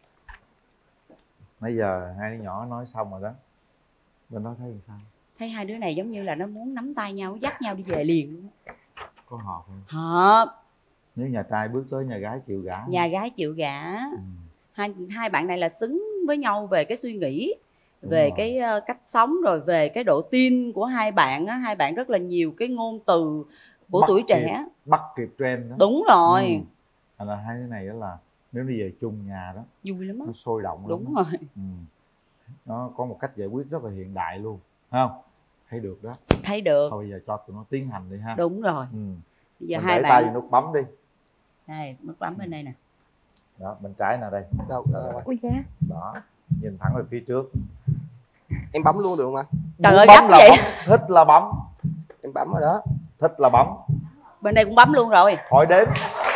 nãy giờ hai đứa nhỏ nói xong rồi đó, bên đó thấy sao? Thấy hai đứa này giống như là nó muốn nắm tay nhau, dắt nhau đi về liền luôn á. Có hợp không? Hợp. Nếu nhà trai bước tới nhà gái chịu gả. Nhà gái chịu gả. Ừ. Hai hai bạn này là xứng với nhau về cái suy nghĩ, Đúng về rồi. cái uh, cách sống, rồi về cái độ tin của hai bạn á. Hai bạn rất là nhiều cái ngôn từ của Bắt tuổi kịp- trẻ. bắt kịp trend đó. Đúng rồi. Ừ. Thành là hai đứa này đó là nếu đi về chung nhà đó Vui lắm á. nó sôi động lắm Đúng đó. rồi. Ừ. Nó có một cách giải quyết rất là hiện đại luôn, thấy không? Thấy được đó. Thấy được. Thôi bây giờ cho tụi nó tiến hành đi ha. Đúng rồi. Ừ. Bây giờ Mình hai để bạn tay vào nút bấm đi. đây, nút bấm bên đây nè. Đó, bên trái nào đây. Đâu, Đó, đâu. đây. Ui da. Đó, nhìn thẳng về phía trước. Em bấm luôn được không anh? Trời Muốn ơi, bấm gấp là vậy. bấm, thích là bấm, Em bấm rồi đó. thích là bấm. Bên đây cũng bấm luôn rồi. Hỏi đếm.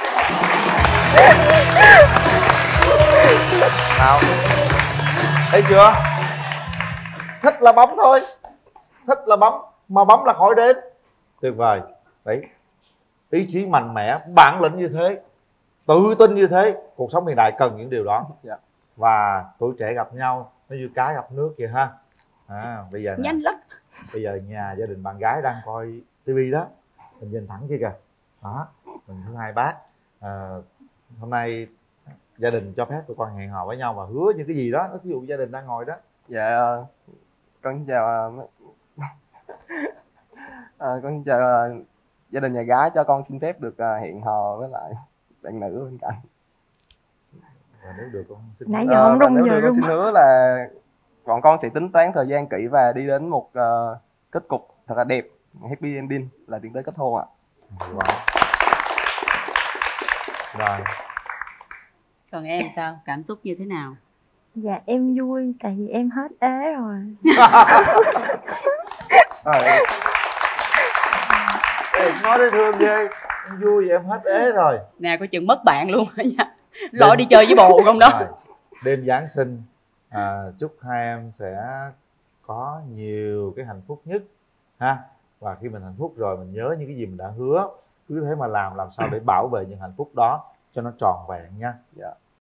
Nào, thấy chưa? Thích là bấm thôi, thích là bấm, mà bấm là khỏi đếm. Tuyệt vời. Đấy, ý chí mạnh mẽ, bản lĩnh như thế, tự tin như thế. Cuộc sống hiện đại cần những điều đó. Dạ. Và tuổi trẻ gặp nhau nó như cá gặp nước vậy ha. À, bây giờ nè, Nhanh lắm. bây giờ nhà gia đình bạn gái đang coi tivi đó, mình nhìn thẳng kia kìa. Đó, mình thứ hai bác. À, hôm nay gia đình cho phép tụi con hẹn hò với nhau và hứa những cái gì đó. Ví dụ gia đình đang ngồi đó. Dạ, ờ, con xin chào ờ, ờ, con xin chào ờ, gia đình nhà gái, cho con xin phép được ờ, hẹn hò với lại bạn nữ bên cạnh. Và nếu được con xin Nãy hứa. giờ Ờ, không và rung nếu giờ được con rung. xin hứa là bọn con sẽ tính toán thời gian kỹ và đi đến một ờ, kết cục thật là đẹp, happy ending, là tiến tới kết hôn ạ. Wow. Rồi. Còn em sao? Cảm xúc như thế nào? Dạ em vui, tại vì em hết ế rồi. Trời ơi. Em nói thấy thương ghê. Em vui vậy em hết ế rồi. Nè, coi chừng mất bạn luôn á nha. Lội đi chơi với bồ không đó. Rồi. Đêm Giáng sinh, à, chúc hai em sẽ có nhiều cái hạnh phúc nhất ha. Và khi mình hạnh phúc rồi mình nhớ những cái gì mình đã hứa, cứ thế mà làm làm sao để bảo vệ những hạnh phúc đó cho nó tròn vẹn nha. Dạ.